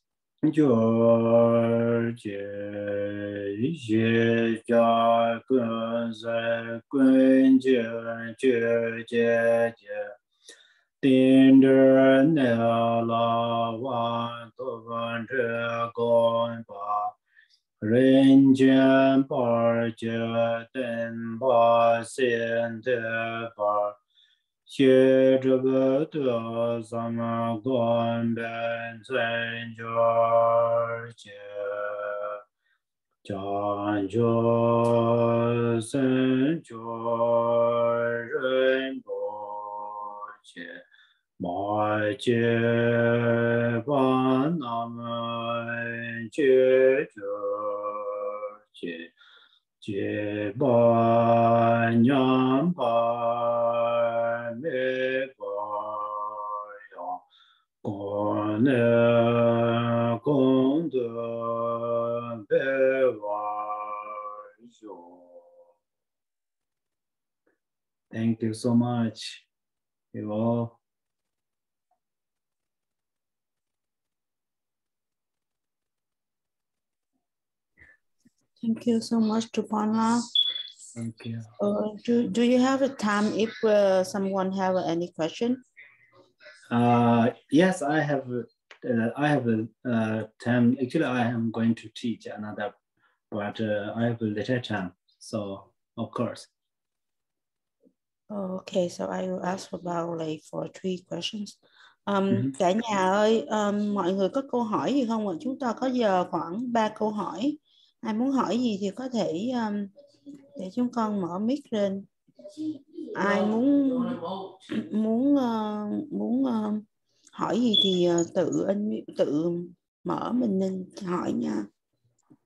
jiu jie xie jia gun zai gun jian jie jie jie din zhe ne la wan du wan zhe gong ba ren jian ba jie den ba xian de ba xie zhe ge de san guan ben zhen jie jian zhe sen jue ren bo jie ma jie ban nam jie jie jie ban yan ban me ba yang gong ne gong de be wa xiu. Thank you so much. You all. Thank you so much, Tupana. Thank you. Do you have a time if someone have any question? Yes, I have time. Actually, I am going to teach another, but I have a little time. So, of course. Okay, so I will ask about like for 3 questions. Cả nhà ơi, mọi người có câu hỏi gì không ạ? Chúng ta có giờ khoảng 3 câu hỏi. Ai muốn hỏi gì thì có thể để chúng con mở mic lên. Ai muốn hỏi gì thì tự mở mình lên hỏi nha.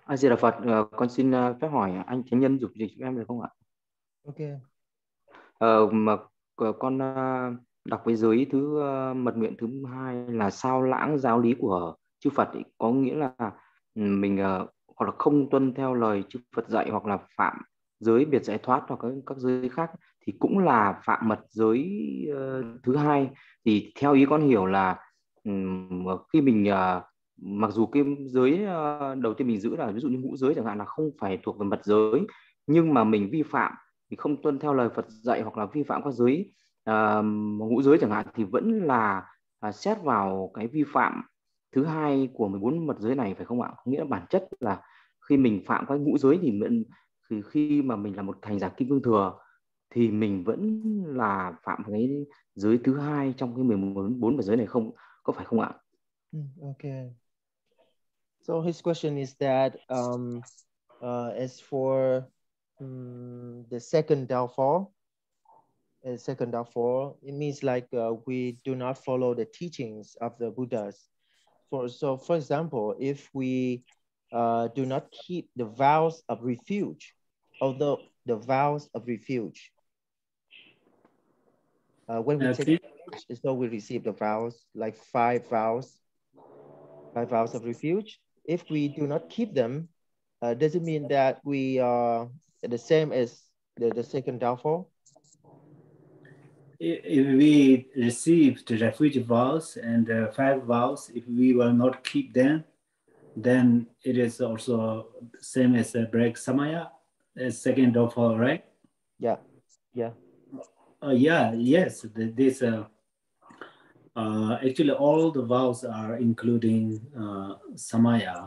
A Di Đà Phật, con xin phép hỏi anh Chánh Nhân dục dịch cho em được không ạ? Ok. Mà con đọc cái giới thứ mật nguyện thứ 2 là sao lãng giáo lý của chư Phật ý, có nghĩa là mình hoặc là không tuân theo lời chư Phật dạy, hoặc là phạm giới biệt giải thoát hoặc các giới khác thì cũng là phạm mật giới thứ 2. Thì theo ý con hiểu là khi mình mặc dù cái giới đầu tiên mình giữ là ví dụ như ngũ giới chẳng hạn là không phải thuộc về mật giới, nhưng mà mình vi phạm thì không tuân theo lời Phật dạy hoặc là vi phạm các giới ngũ giới chẳng hạn thì vẫn là xét vào cái vi phạm thứ 2 của 14 mật giới này, phải không ạ? Nghĩa là bản chất là khi mình phạm các ngũ giới thì khi mà mình là một hành giả kim cương thừa thì mình vẫn là phạm cái giới thứ 2 trong cái 14 mật giới này, không có phải không ạ? Okay. So his question is that as for the second downfall, it means like we do not follow the teachings of the Buddhas. For example, if we do not keep the vows of refuge, although the vows of refuge, when we take refuge, so we receive the vows, like five vows of refuge. If we do not keep them, does it mean that we are the same as the second downfall? If we receive the refuge vows and the 5 vows, if we will not keep them, then it is also same as a break samaya, as second downfall, right? Yeah. Yes. This actually all the vows are including samaya.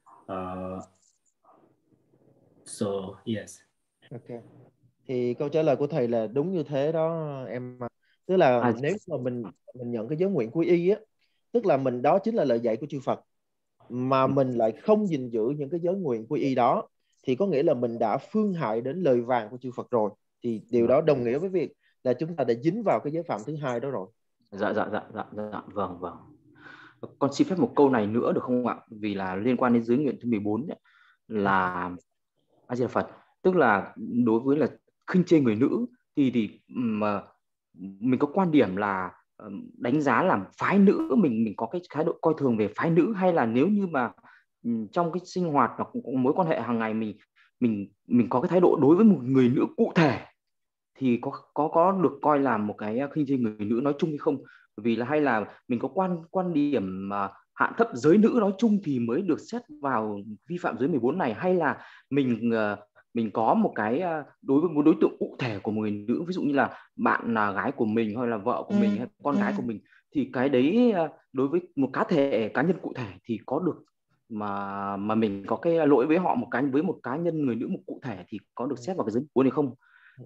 So yes. Okay. Thì câu trả lời của thầy là đúng như thế đó em. Tức là nếu mà mình nhận cái giới nguyện quy y á, tức là mình đó chính là lời dạy của chư Phật, mà mình lại không gìn giữ những cái giới nguyện quy y đó thì có nghĩa là mình đã phương hại đến lời vàng của chư Phật rồi. Thì điều đó đồng nghĩa với việc là chúng ta đã dính vào cái giới phạm thứ 2 đó rồi. Dạ, vâng. Con xin phép một câu này nữa được không ạ? Vì là liên quan đến giới nguyện thứ 14 ấy, là A Di Đà Phật, tức là đối với là khinh chê người nữ thì mà mình có quan điểm là đánh giá làm phái nữ, mình có cái thái độ coi thường về phái nữ, hay là nếu như mà trong cái sinh hoạt và mối quan hệ hàng ngày mình có cái thái độ đối với một người nữ cụ thể thì có được coi là một cái khinh chê người nữ nói chung hay không? Vì là hay là mình có quan điểm hạ thấp giới nữ nói chung thì mới được xét vào vi phạm giới 14 này, hay là mình có một cái đối với một đối tượng cụ thể của một người nữ, ví dụ như là bạn là gái của mình hay là vợ của mình hay con gái của mình, thì cái đấy đối với một cá nhân cụ thể thì có được mà mình có cái lỗi với họ với một cá nhân người nữ một cụ thể thì có được xét vào cái giới 14 này không?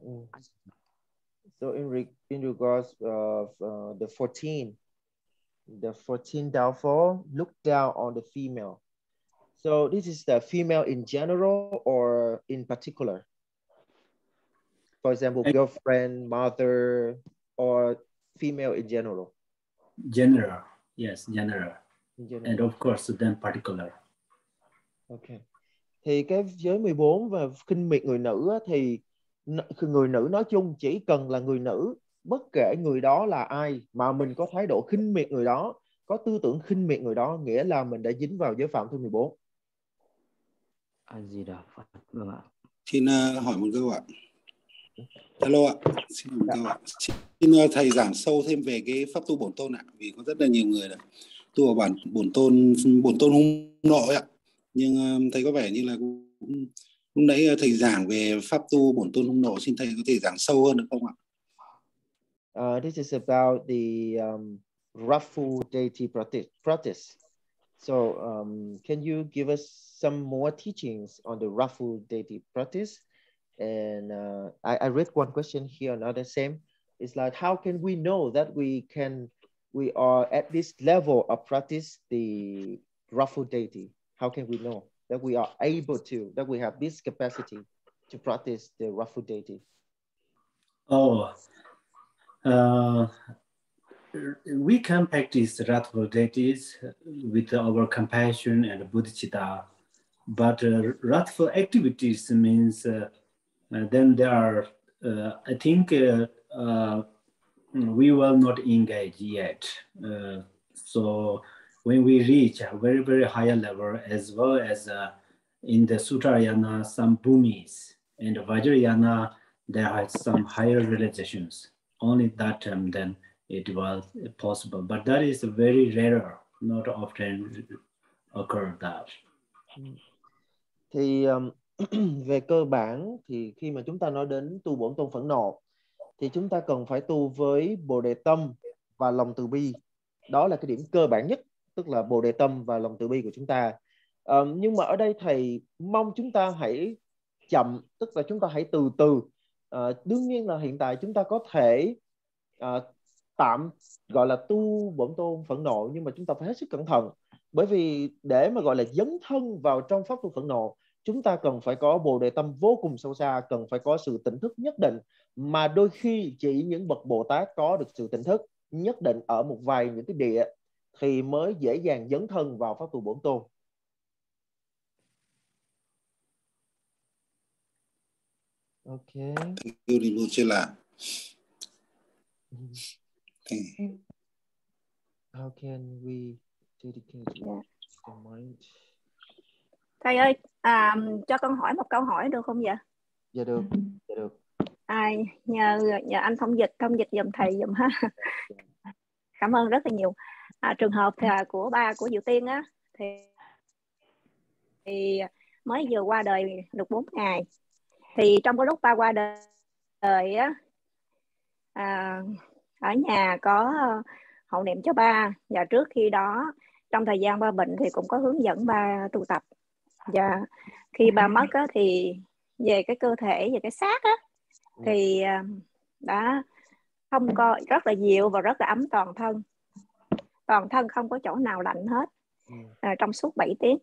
So in regards of the 14 downfall, look down on the female. So this is the female in general or in particular? For example, girlfriend, mother, or female in general? General, yes, general. And of course then particular. Okay. Thì cái giới 14 và khinh miệt người nữ á, thì người nữ nói chung chỉ cần là người nữ, bất kể người đó là ai mà mình có thái độ khinh miệt người đó, có tư tưởng khinh miệt người đó, nghĩa là mình đã dính vào giới phạm thứ 14. A Di Đà Phật. Vâng ạ. Xin hỏi một câu ạ. Hello ạ. Xin một câu ạ. Xin thầy giảng sâu thêm về cái pháp tu bổn tôn ạ, vì có rất là nhiều người là tu vào bổn tôn hung nội ạ. Nhưng thầy có vẻ như là lúc nãy thầy giảng về pháp tu bổn tôn hung nội, xin thầy có thể giảng sâu hơn được không ạ? This is about the wrathful deity practice. So can you give us some more teachings on the wrathful deity practice? And I read one question here, another same. It's like, how can we know that we are at this level of practice the wrathful deity? How can we know that we are able to, that we have this capacity to practice the wrathful deity? We can practice wrathful deities with our compassion and bodhicitta But wrathful activities means then there are, I think we will not engage yet. So when we reach a very, very higher level, as well as in the Sutrayana, some Bhumis, and Vajrayana, there are some higher realizations. Only that time then it was possible. But that is very rare, not often occur that. Thì về cơ bản thì khi mà chúng ta nói đến tu bổn tôn phẫn nộ thì chúng ta cần phải tu với bồ đề tâm và lòng từ bi. Đó là cái điểm cơ bản nhất, tức là bồ đề tâm và lòng từ bi của chúng ta. Nhưng mà ở đây thầy mong chúng ta hãy chậm, tức là chúng ta hãy từ từ. Đương nhiên là hiện tại chúng ta có thể tạm gọi là tu bổn tôn phẫn nộ, nhưng mà chúng ta phải hết sức cẩn thận, bởi vì để mà gọi là dấn thân vào trong pháp tu phẫn nộ, chúng ta cần phải có bồ đề tâm vô cùng sâu xa, cần phải có sự tỉnh thức nhất định, mà đôi khi chỉ những bậc Bồ Tát có được sự tỉnh thức nhất định ở một vài những cái địa thì mới dễ dàng dấn thân vào pháp tu bổn tôn. Ok. How can we dedicate the mind? Thầy ơi, cho con hỏi một câu hỏi được không vậy? Dạ được, dạ được. Nhờ anh thông dịch giùm thầy giùm ha. Cảm ơn rất là nhiều. Trường hợp của ba của Diệu Tiên á, thì mới vừa qua đời được 4 ngày. Thì trong cái lúc ba qua đời á, ở nhà có hậu niệm cho ba, và trước khi đó trong thời gian ba bệnh thì cũng có hướng dẫn ba tu tập. Và khi ba mất á, thì về cái cơ thể, về cái xác á, thì đã không có, rất là dịu và rất là ấm toàn thân không có chỗ nào lạnh hết trong suốt 7 tiếng.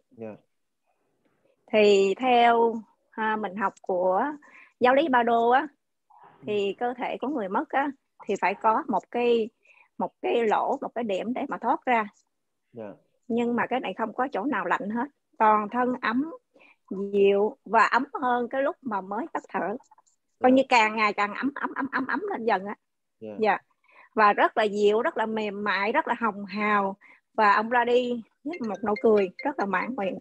Thì theo mình học của giáo lý Ba Đô á, thì cơ thể của người mất á, thì phải có một cái lỗ, một cái điểm để mà thoát ra. Nhưng mà cái này không có chỗ nào lạnh hết, toàn thân ấm, dịu và ấm hơn cái lúc mà mới tắt thở. Coi như càng ngày càng ấm lên dần á. Và rất là dịu, rất là mềm mại, rất là hồng hào, và ông ra đi với một nụ cười rất là mãn nguyện.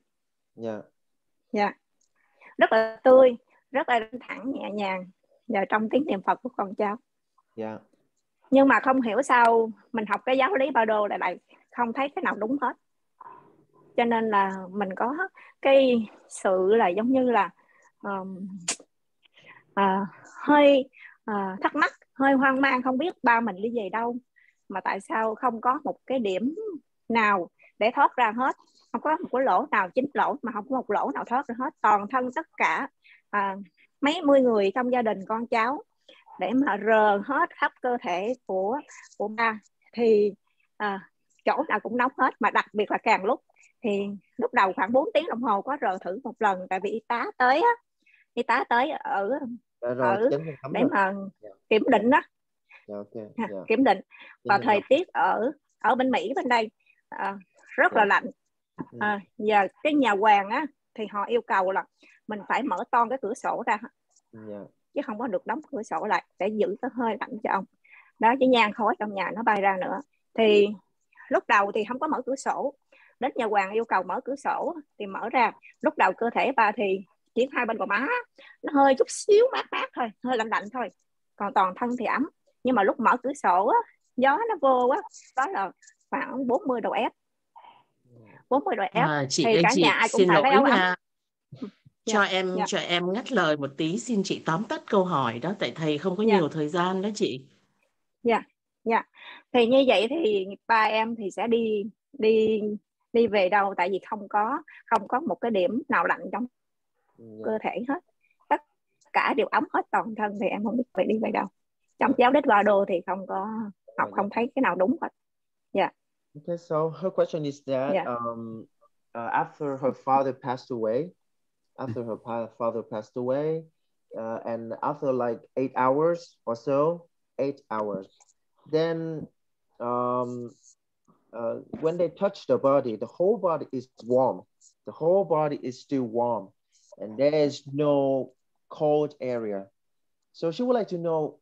Rất là tươi, rất là thẳng nhẹ nhàng, và trong tiếng niệm Phật của con cháu. Nhưng mà không hiểu sao mình học cái giáo lý Ba Đô lại không thấy cái nào đúng hết. Cho nên là mình có cái sự là giống như là hơi thắc mắc, hơi hoang mang, không biết ba mình đi về đâu, mà tại sao không có một cái điểm nào để thoát ra hết, không có một cái lỗ nào, 9 lỗ mà không có một lỗ nào thoát ra hết, toàn thân tất cả mấy mươi người trong gia đình con cháu để mà rờ hết khắp cơ thể của ba, thì chỗ nào cũng nóng hết, mà đặc biệt là càng lúc thì lúc đầu khoảng 4 tiếng đồng hồ có rờ thử một lần, tại vì y tá tới ở để mà kiểm định đó. Kiểm định. Và thời tiết ở bên Mỹ bên đây rất là lạnh. Và cái nhà hoàng á thì họ yêu cầu là mình phải mở toang cái cửa sổ ra, chứ không có được đóng cửa sổ lại để giữ cái hơi lạnh cho ông đó, chứ nhang khói trong nhà nó bay ra nữa. Thì lúc đầu thì không có mở cửa sổ, đến nhà hoàng yêu cầu mở cửa sổ thì mở ra. Lúc đầu cơ thể ba thì chỉ hai bên gò má nó hơi chút xíu mát thôi, hơi lạnh thôi, còn toàn thân thì ấm. Nhưng mà lúc mở cửa sổ á, gió nó vô á, đó là khoảng 40 độ F. 40 độ F. Thì cả nhà ai cũng phải áo ấm. Cho em ngắt lời một tí, xin chị tóm tắt câu hỏi đó, tại thầy không có nhiều thời gian đó chị. Thì như vậy thì ba em thì sẽ đi về đâu, tại vì không có một cái điểm nào lạnh trong cơ thể hết, tất cả đều ấm hết toàn thân, thì em không biết phải đi về đâu. Trong giáo lý Ba Đô thì không có học, không thấy cái nào đúng hết. Okay, so her question is that after her father passed away, and after like 8 hours or so, 8 hours, then when they touch the body, the whole body is warm. The whole body is still warm and there is no cold area. So she would like to know,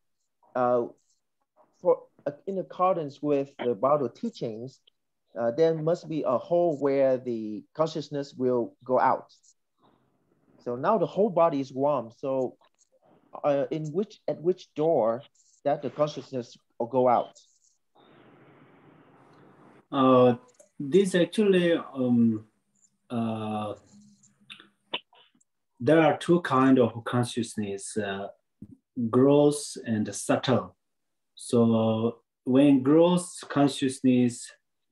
in accordance with the Bible teachings, there must be a hole where the consciousness will go out. So now the whole body is warm. So at which door that the consciousness will go out? This actually, there are two kinds of consciousness, gross and subtle. So when gross consciousness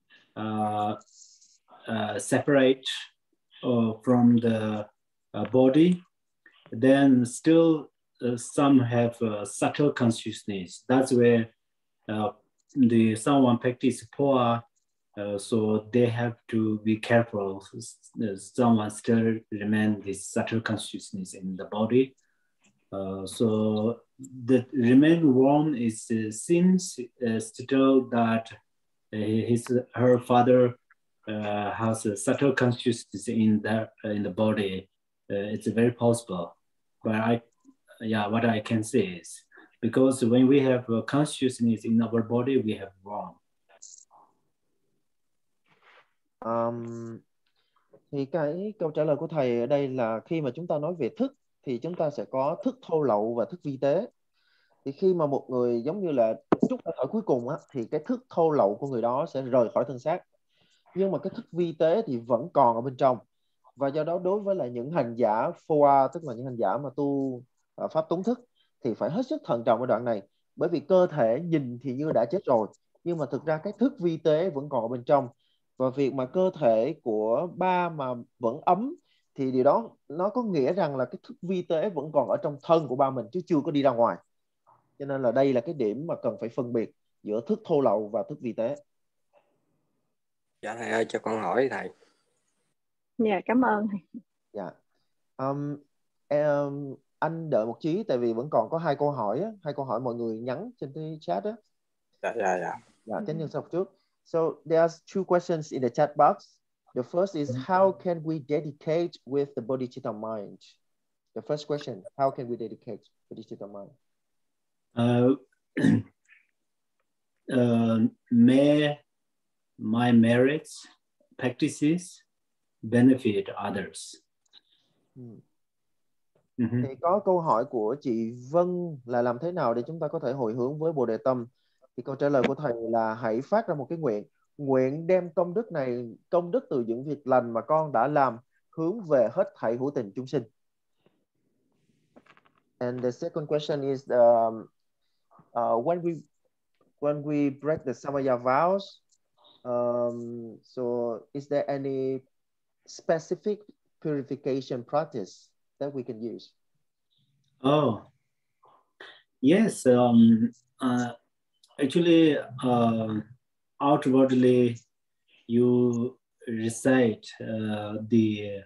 separate from the body, then still some have subtle consciousness. That's where someone practice poor, so they have to be careful. Someone still remain this subtle consciousness in the body. So the remain warm is since still that her father has a subtle consciousness in the body. It's very possible, but what I can say is because when we have consciousness in our body, we have warm. Thì cái câu trả lời của thầy ở đây là khi mà chúng ta nói về thức thì chúng ta sẽ có thức thô lậu và thức vi tế. Thì khi mà một người giống như là trút hơi thở cuối cùng á, thì cái thức thô lậu của người đó sẽ rời khỏi thân xác. Nhưng mà cái thức vi tế thì vẫn còn ở bên trong. Và do đó đối với lại những hành giả Phoa, tức là những hành giả mà tu pháp túng thức, thì phải hết sức thận trọng ở đoạn này. Bởi vì cơ thể nhìn thì như đã chết rồi, nhưng mà thực ra cái thức vi tế vẫn còn ở bên trong. Và việc mà cơ thể của ba mà vẫn ấm thì điều đó nó có nghĩa rằng là cái thức vi tế vẫn còn ở trong thân của ba mình chứ chưa có đi ra ngoài. Cho nên là đây là cái điểm mà cần phải phân biệt giữa thức thô lậu và thức vi tế. Dạ thầy ơi, cho con hỏi thầy. Dạ cảm ơn thầy. Dạ. Anh đợi một chí tại vì vẫn còn có 2 câu hỏi á, 2 câu hỏi mọi người nhắn trên cái chat á. Dạ, chánh nhân sau trước. So there's 2 questions in the chat box. The first is how can we dedicate with the bodhicitta mind? The first question, how can we dedicate bodhicitta mind? May my merits, practices benefit others. Thì có câu hỏi của chị Vân là làm thế nào để chúng ta có thể hồi hướng với Bồ Đề Tâm. Thì câu trả lời của thầy là hãy phát ra một cái nguyện đem công đức này, công đức từ những việc lành mà con đã làm hướng về hết thảy hữu tình chúng sinh. And the second question is when we break the Samaya vows, so is there any specific purification practice that we can use? Oh, yes. Actually, outwardly, you recite the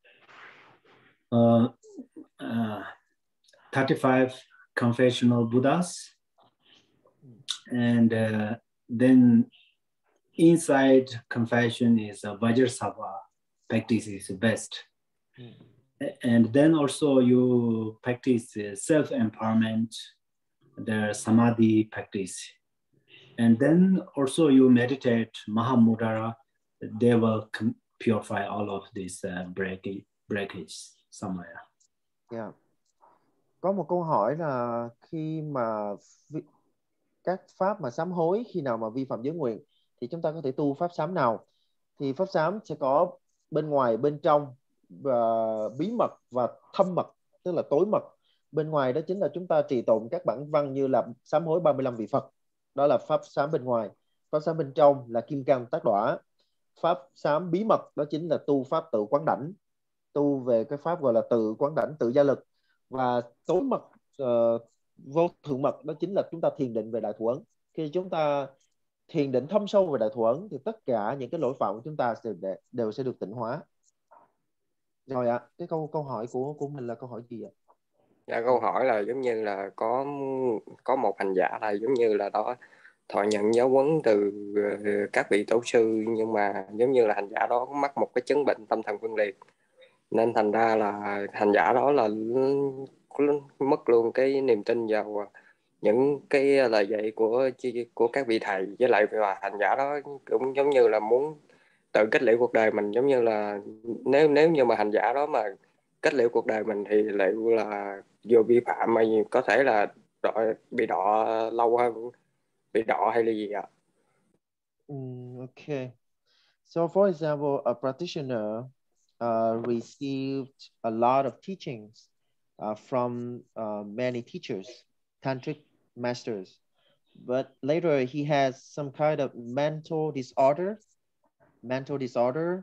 35 confessional Buddhas, and then inside confession is Vajrasattva practice is best. And then also you practice self-empowerment, the samadhi practice. And then also you meditate Mahamudra, they will purify all of this breakage somewhere. Yeah. Có một câu hỏi là khi mà các pháp mà sám hối khi nào mà vi phạm giới nguyện thì chúng ta có thể tu pháp sám nào? Thì pháp sám sẽ có bên ngoài, bên trong, và bí mật và thâm mật, tức là tối mật. Bên ngoài đó chính là chúng ta trì tụng các bản văn như là sám hối 35 vị Phật. Đó là pháp sám bên ngoài. Pháp sám bên trong là kim cang tác đọa. Pháp sám bí mật đó chính là tu pháp tự quán đảnh, tu về cái pháp gọi là tự quán đảnh, tự gia lực. Và tối mật, vô thượng mật đó chính là chúng ta thiền định về đại thủ ấn. Khi chúng ta thiền định thâm sâu về đại thủ ấn thì tất cả những cái lỗi phạm của chúng ta đều sẽ được tịnh hóa. Rồi ạ, cái câu hỏi của mình là câu hỏi gì ạ? Dạ, câu hỏi là giống như là có một hành giả thầy giống như là đó thọ nhận giáo huấn từ các vị tổ sư, nhưng mà giống như là hành giả đó mắc một cái chứng bệnh tâm thần phân liệt, nên thành ra là hành giả đó là mất luôn cái niềm tin vào những cái lời dạy của các vị thầy, với lại và hành giả đó cũng giống như là muốn tự kết liễu cuộc đời mình, giống như là nếu như mà hành giả đó mà kết liễu cuộc đời mình thì liệu là vừa vi phạm mà có thể là bị đọa lâu hơn, bị đọa hay là gì ạ? Okay. So for example, a practitioner received a lot of teachings from many teachers, tantric masters, but later he has some kind of mental disorder. Mental disorder.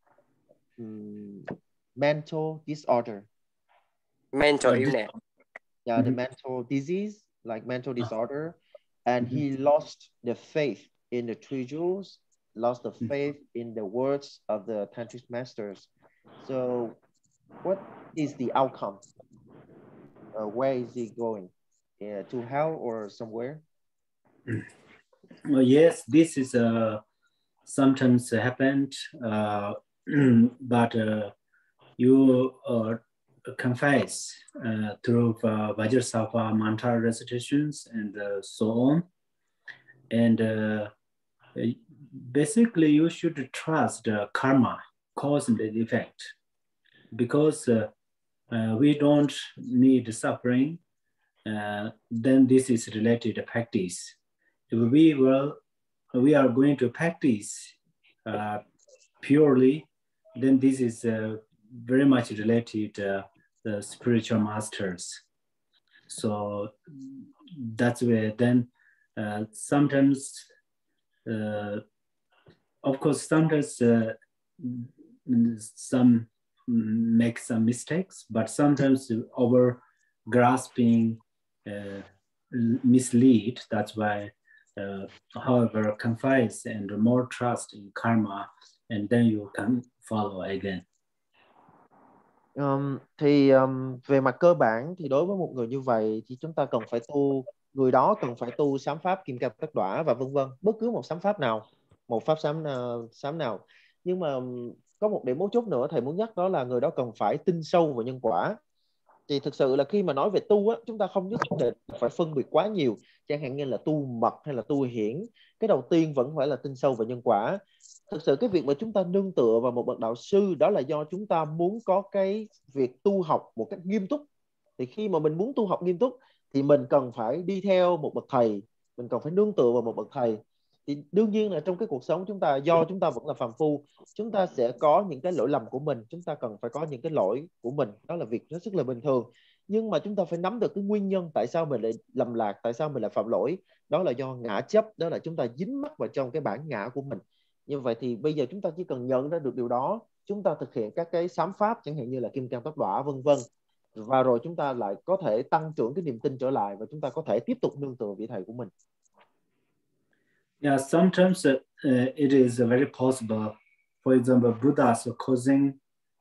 Mental illness. Yeah, the mental disease, like mental disorder, and he lost the faith in the three jewels, lost the faith in the words of the tantric masters. So what is the outcome? Where is he going? To hell or somewhere? Yes, this is sometimes happened, but you confess through Vajrasattva mantra recitations and so on. And basically you should trust karma, cause and effect, because we don't need suffering. Then this is related to practice. If we are going to practice purely, then this is very much related to the spiritual masters. So that's where then sometimes, of course, sometimes some make some mistakes, but sometimes over grasping mislead. That's why, however, confess and more trust in karma, and then you can follow again. Về mặt cơ bản thì đối với một người như vậy thì chúng ta cần phải tu, người đó cần phải tu sám pháp kim cang tất đọa và vân vân, bất cứ một sám pháp nào, một pháp sám nào. Nhưng mà có một điểm mấu chốt nữa thầy muốn nhắc, đó là người đó cần phải tin sâu vào nhân quả. Thì thực sự là khi mà nói về tu á, chúng ta không nhất định phải phân biệt quá nhiều, chẳng hạn như là tu mật hay là tu hiển. Cái đầu tiên vẫn phải là tin sâu vào nhân quả. Thực sự cái việc mà chúng ta nương tựa vào một bậc đạo sư, đó là do chúng ta muốn có cái việc tu học một cách nghiêm túc. Thì khi mà mình muốn tu học nghiêm túc thì mình cần phải đi theo một bậc thầy, mình cần phải nương tựa vào một bậc thầy. Thì đương nhiên là trong cái cuộc sống chúng ta, do chúng ta vẫn là phàm phu, chúng ta sẽ có những cái lỗi lầm của mình, chúng ta cần phải có những cái lỗi của mình, đó là việc rất là bình thường. Nhưng mà chúng ta phải nắm được cái nguyên nhân tại sao mình lại lầm lạc, tại sao mình lại phạm lỗi. Đó là do ngã chấp, đó là chúng ta dính mắc vào trong cái bản ngã của mình. Như vậy thì bây giờ chúng ta chỉ cần nhận ra được điều đó, chúng ta thực hiện các cái sám pháp chẳng hạn như là kim cang tóc đọa vân vân, và rồi chúng ta lại có thể tăng trưởng cái niềm tin trở lại, và chúng ta có thể tiếp tục nương tựa vị thầy của mình. Yeah, sometimes it is very possible. For example, Buddha causing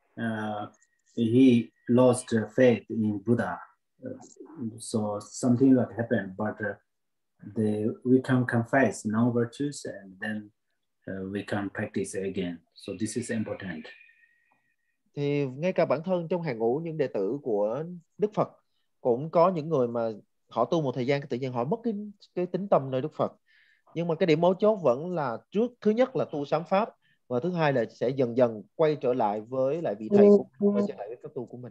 he lost faith in Buddha, so something that happened. But we can confess no virtues, and then we can practice again. So this is important. Thì ngay cả bản thân trong hàng ngũ những đệ tử của Đức Phật cũng có những người mà họ tu một thời gian tự nhiên họ mất cái tính tâm nơi Đức Phật. Nhưng mà cái điểm mấu chốt vẫn là thứ nhất là tu sám pháp, và thứ hai là sẽ dần dần quay trở lại với lại vị thầy của mình, quay trở lại với pháp tu của mình.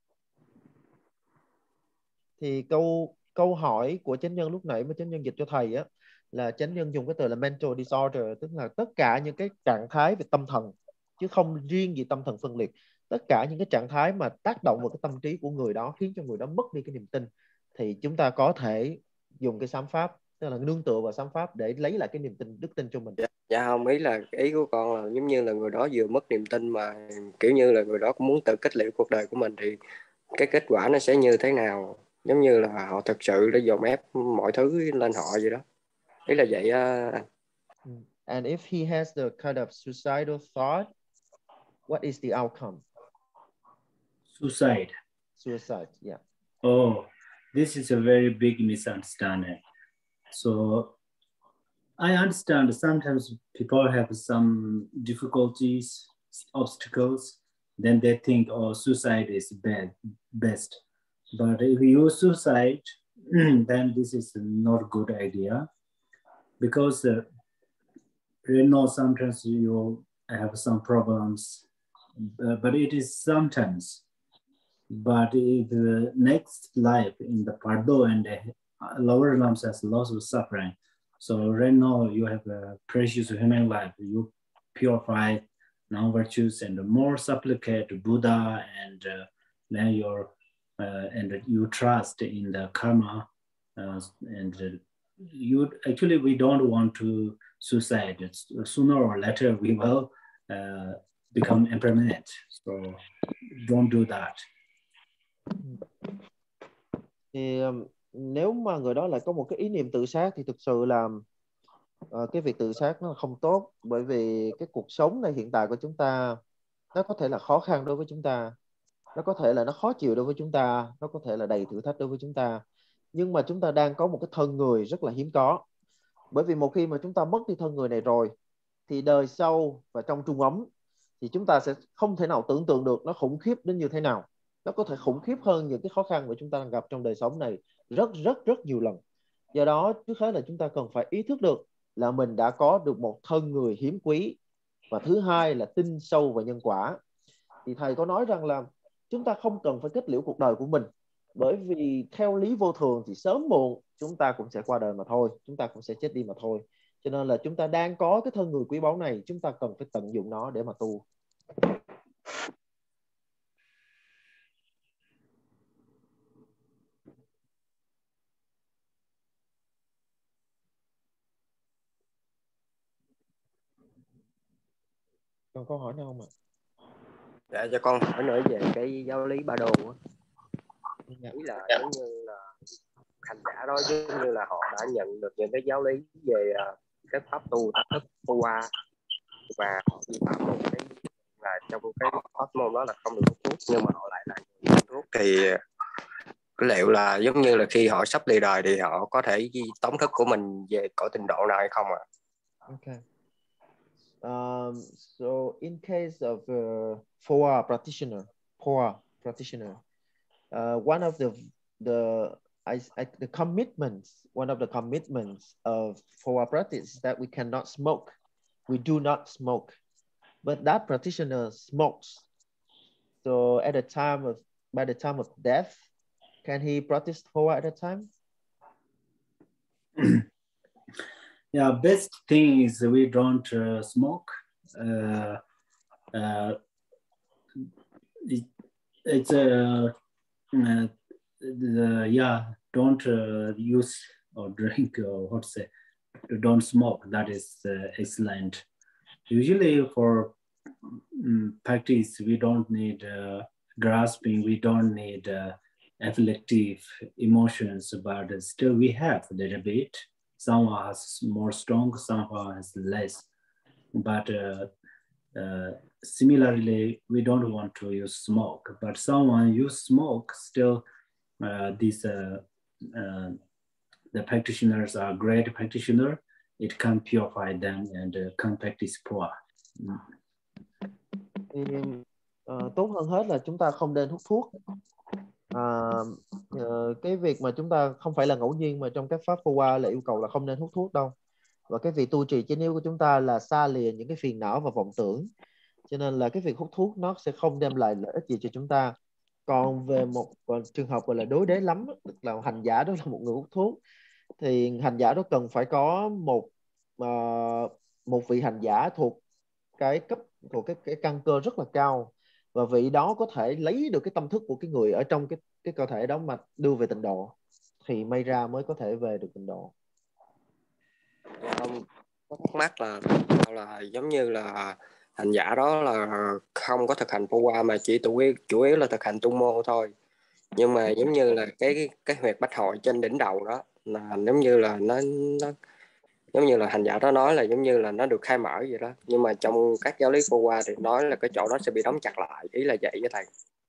Thì câu hỏi của chánh nhân lúc nãy mà chánh nhân dịch cho thầy á, là chánh nhân dùng cái từ là mental disorder, tức là tất cả những cái trạng thái về tâm thần, chứ không riêng gì tâm thần phân liệt. Tất cả những cái trạng thái mà tác động vào cái tâm trí của người đó, khiến cho người đó mất đi cái niềm tin, thì chúng ta có thể dùng cái sám pháp, tức là nương tựa vào sám pháp để lấy lại cái niềm tin, đức tin cho mình. Dạ không, ý là ý của con là giống như là người đó vừa mất niềm tin mà kiểu như là người đó cũng muốn tự kết liễu cuộc đời của mình, thì cái kết quả nó sẽ như thế nào? Giống như là họ thực sự đã dồn ép mọi thứ lên họ vậy đó. Ý là vậy anh. And if he has the kind of suicidal thought, what is the outcome? Suicide. Suicide, yeah. Oh, this is a very big misunderstanding. So I understand sometimes people have some difficulties, obstacles, then they think, oh, suicide is best. But if you suicide, then this is not a good idea, because you know, sometimes you have some problems, but it is sometimes. But if the next life in the Pardo and the lower realms has lots of suffering. So right now you have a precious human life. You purify non-virtues and more supplicate Buddha, and then and you trust in the karma, and you actually, we don't want to suicide. It's, sooner or later we will become impermanent. So don't do that. Thì nếu mà người đó lại có một cái ý niệm tự sát thì thực sự là cái việc tự sát nó không tốt, bởi vì cái cuộc sống này hiện tại của chúng ta nó có thể là khó khăn đối với chúng ta, nó có thể là nó khó chịu đối với chúng ta, nó có thể là đầy thử thách đối với chúng ta, nhưng mà chúng ta đang có một cái thân người rất là hiếm có. Bởi vì một khi mà chúng ta mất đi thân người này rồi thì đời sau và trong trung ấm thì chúng ta sẽ không thể nào tưởng tượng được nó khủng khiếp đến như thế nào. Nó có thể khủng khiếp hơn những cái khó khăn mà chúng ta đang gặp trong đời sống này rất nhiều lần. Do đó trước hết là chúng ta cần phải ý thức được là mình đã có được một thân người hiếm quý, và thứ hai là tin sâu vào nhân quả. Thì thầy có nói rằng là chúng ta không cần phải kết liễu cuộc đời của mình, bởi vì theo lý vô thường thì sớm muộn chúng ta cũng sẽ qua đời mà thôi, chúng ta cũng sẽ chết đi mà thôi. Cho nên là chúng ta đang có cái thân người quý báu này, chúng ta cần phải tận dụng nó để mà tu. Còn câu hỏi nào không ạ? Dạ, cho con hỏi nữa về cái giáo lý Ba Đô á. Dạ. Ý là giống như là hành giả đó, giống như là họ đã nhận được những cái giáo lý về cái pháp tu tác thức Phuwa, và họ vi phạm một cái là trong cái pháp môn đó là không được hút thuốc, nhưng mà họ lại là người hút thuốc, thì liệu là giống như là khi họ sắp lìa đời thì họ có thể tống thức của mình về cõi tịnh độ nào hay không ạ? Okay. So in case of Phuwa practitioner, one of the commitments, one of the commitments of Phuwa practice is that we cannot smoke. We do not smoke, but that practitioner smokes. So by the time of death, can he practice Phuwa at that time? Yeah, best thing is we don't smoke. It's don't use or drink, or what to say, don't smoke. That is excellent. Usually for practice, we don't need grasping, we don't need afflictive emotions, but still we have a little bit. Some has more strong, some has less. But similarly, we don't want to use smoke. But someone use smoke, still the practitioners are great practitioner. It can purify them and can practice Phuwa. Tốt hơn hết là chúng ta không nên hút thuốc. Cái việc mà chúng ta không phải là ngẫu nhiên mà trong các pháp Phuwa là yêu cầu là không nên hút thuốc đâu. Và cái việc tu trì chánh yếu của chúng ta là xa lìa những cái phiền não và vọng tưởng. Cho nên là cái việc hút thuốc nó sẽ không đem lại lợi ích gì cho chúng ta. Còn về một trường hợp gọi là đối đế lắm, tức là hành giả đó là một người hút thuốc, thì hành giả đó cần phải có một vị hành giả thuộc cái cấp, thuộc cái căn cơ rất là cao, và vị đó có thể lấy được cái tâm thức của cái người ở trong cái cơ thể đó mà đưa về tịnh độ, thì may ra mới có thể về được tịnh độ. Ông có thắc mắc là giống như là hành giả đó là không có thực hành Phuwa mà chỉ chủ yếu là thực hành tu mô thôi, nhưng mà giống như là cái huyệt bách hội trên đỉnh đầu đó là giống như là nó giống như là hành giả đó nói là giống như là nó được khai mở vậy đó, nhưng mà trong các giáo lý Phuwa thì nói là cái chỗ đó sẽ bị đóng chặt lại, ý là vậy với thầy.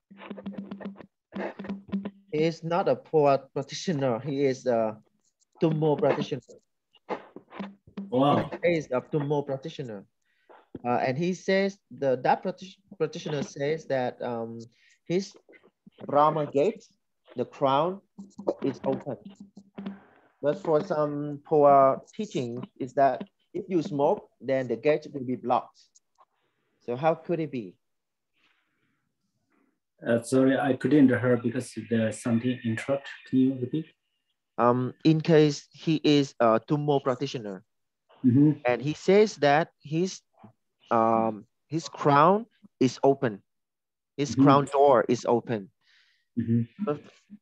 He is not a Phuwa practitioner, he is a Tummo practitioner. Wow. In the case of Tummo practitioner, and he says that practitioner says that his Brahma gate, the crown, is open. But for some poor teaching is that if you smoke, then the gate will be blocked. So how could it be? Sorry, I couldn't hear because there's something interrupt. Can you repeat? In case he is a Tummo practitioner, and he says that his crown is open, his crown door is open. But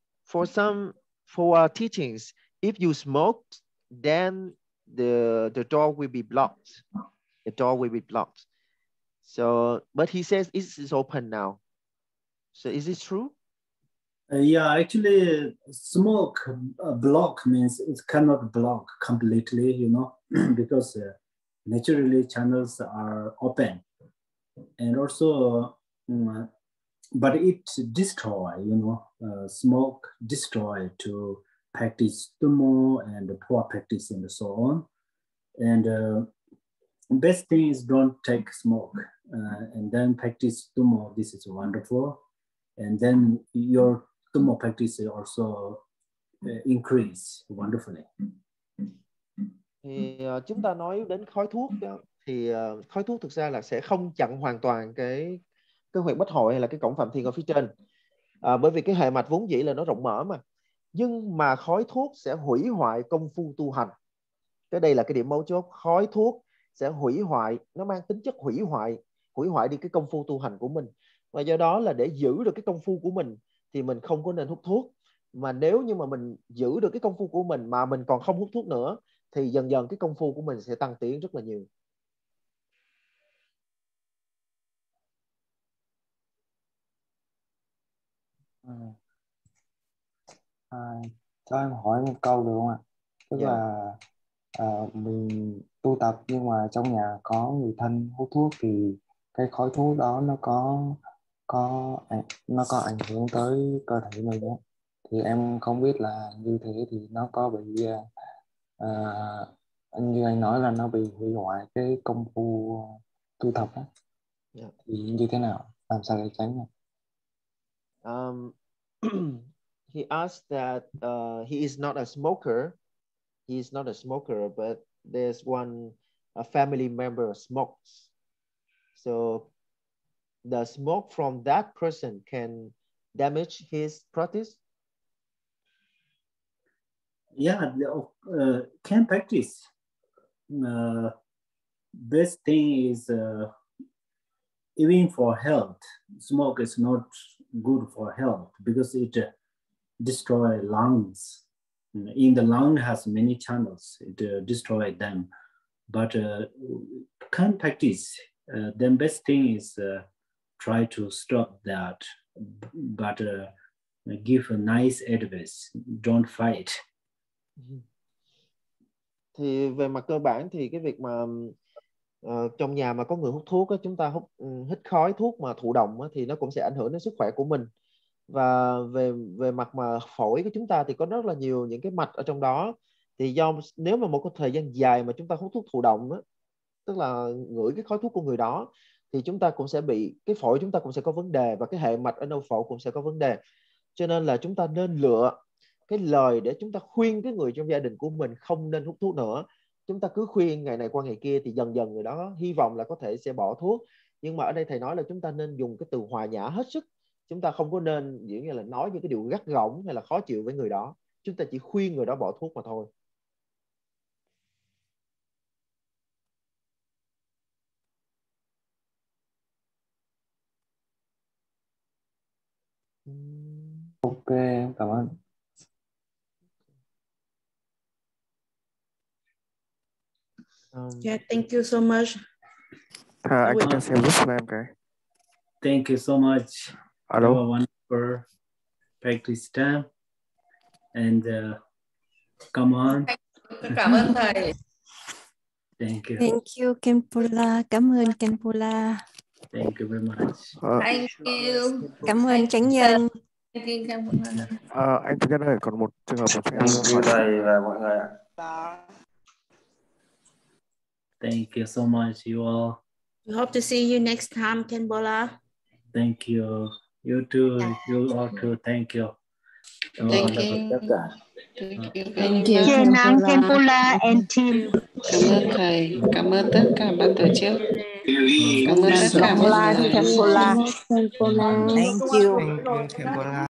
for teachings, if you smoke, then the door will be blocked. The door will be blocked. So, but he says it is open now. So is it true? Yeah, actually, smoke block means it cannot block completely, you know, because naturally channels are open, and also, but it destroy, you know, smoke destroy to practice Tummo and poor practice and so on. And best thing is don't take smoke and then practice Tummo. This is wonderful, and then your Tummo practice also increase wonderfully. Thì chúng ta nói đến khói thuốc đó, thì khói thuốc thực ra là sẽ không chặn hoàn toàn cái huyệt bách hội hay là cái cổng Phạm Thiên ở phía trên, bởi vì cái hệ mạch vốn dĩ là nó rộng mở mà. Nhưng mà khói thuốc sẽ hủy hoại công phu tu hành. Cái đây là cái điểm mấu chốt. Khói thuốc sẽ hủy hoại, nó mang tính chất hủy hoại đi cái công phu tu hành của mình. Và do đó là để giữ được cái công phu của mình thì mình không có nên hút thuốc. Mà nếu như mà mình giữ được cái công phu của mình mà mình còn không hút thuốc nữa thì dần dần cái công phu của mình sẽ tăng tiến rất là nhiều. Cho em hỏi một câu được không ạ? Tức là mình tu tập nhưng mà trong nhà có người thân hút thuốc thì cái khói thuốc đó nó có ảnh hưởng tới cơ thể mình đó. Thì em không biết là như thế thì nó có bị như anh nói là nó bị hủy hoại cái công phu tu tập đó. Thì như thế nào, làm sao để tránh này? He asked that he is not a smoker. He is not a smoker, but there's a family member smokes. So the smoke from that person can damage his practice. Yeah, can practice. Best thing is even for health. Smoke is not good for health because it destroys lungs. In the lung has many channels. It destroys them. But can practice. Then best thing is try to stop that. But give a nice advice. Don't fight. Thì về mặt cơ bản thì cái việc mà trong nhà mà có người hút thuốc á, chúng ta hít khói thuốc mà thụ động á, thì nó cũng sẽ ảnh hưởng đến sức khỏe của mình. Và về mặt mà phổi của chúng ta thì có rất là nhiều những cái mạch ở trong đó. Thì nếu mà một cái thời gian dài mà chúng ta hút thuốc thụ động á, tức là ngửi cái khói thuốc của người đó, thì chúng ta cũng sẽ bị, cái phổi chúng ta cũng sẽ có vấn đề và cái hệ mạch ở nơi phổi cũng sẽ có vấn đề. Cho nên là chúng ta nên lựa cái lời để chúng ta khuyên cái người trong gia đình của mình không nên hút thuốc nữa. Chúng ta cứ khuyên ngày này qua ngày kia thì dần dần người đó hy vọng là có thể sẽ bỏ thuốc. Nhưng mà ở đây thầy nói là chúng ta nên dùng cái từ hòa nhã hết sức. Chúng ta không có nên như là nói những cái điều gắt gỏng hay là khó chịu với người đó. Chúng ta chỉ khuyên người đó bỏ thuốc mà thôi. Ok, cảm ơn. Yeah, thank you so much. Anh có xem giúp em cái. Thank you so much. Hello. Have a wonderful practice time. And come on. Cảm ơn thầy. Thank you. Thank you, Kenpula. Cảm ơn Kenpula. Thank you very much. Thank you. Cảm ơn Chánh Nhân. Anh thứ nhất ơi, còn một trường hợp mà thầy và mọi người ạ. Thank you so much, you all. We hope to see you next time, Kenpola. Thank you. You too. You all too. Thank you. Thank you. Tất cả. Thank you, Jenan, Kenpola. Kenpola and team. Cảm ơn thầy, cảm ơn tất cả ban tổ chức, cảm ơn tất cả mọi người. Kenpola. Kenpola. Thank you. Kenpola.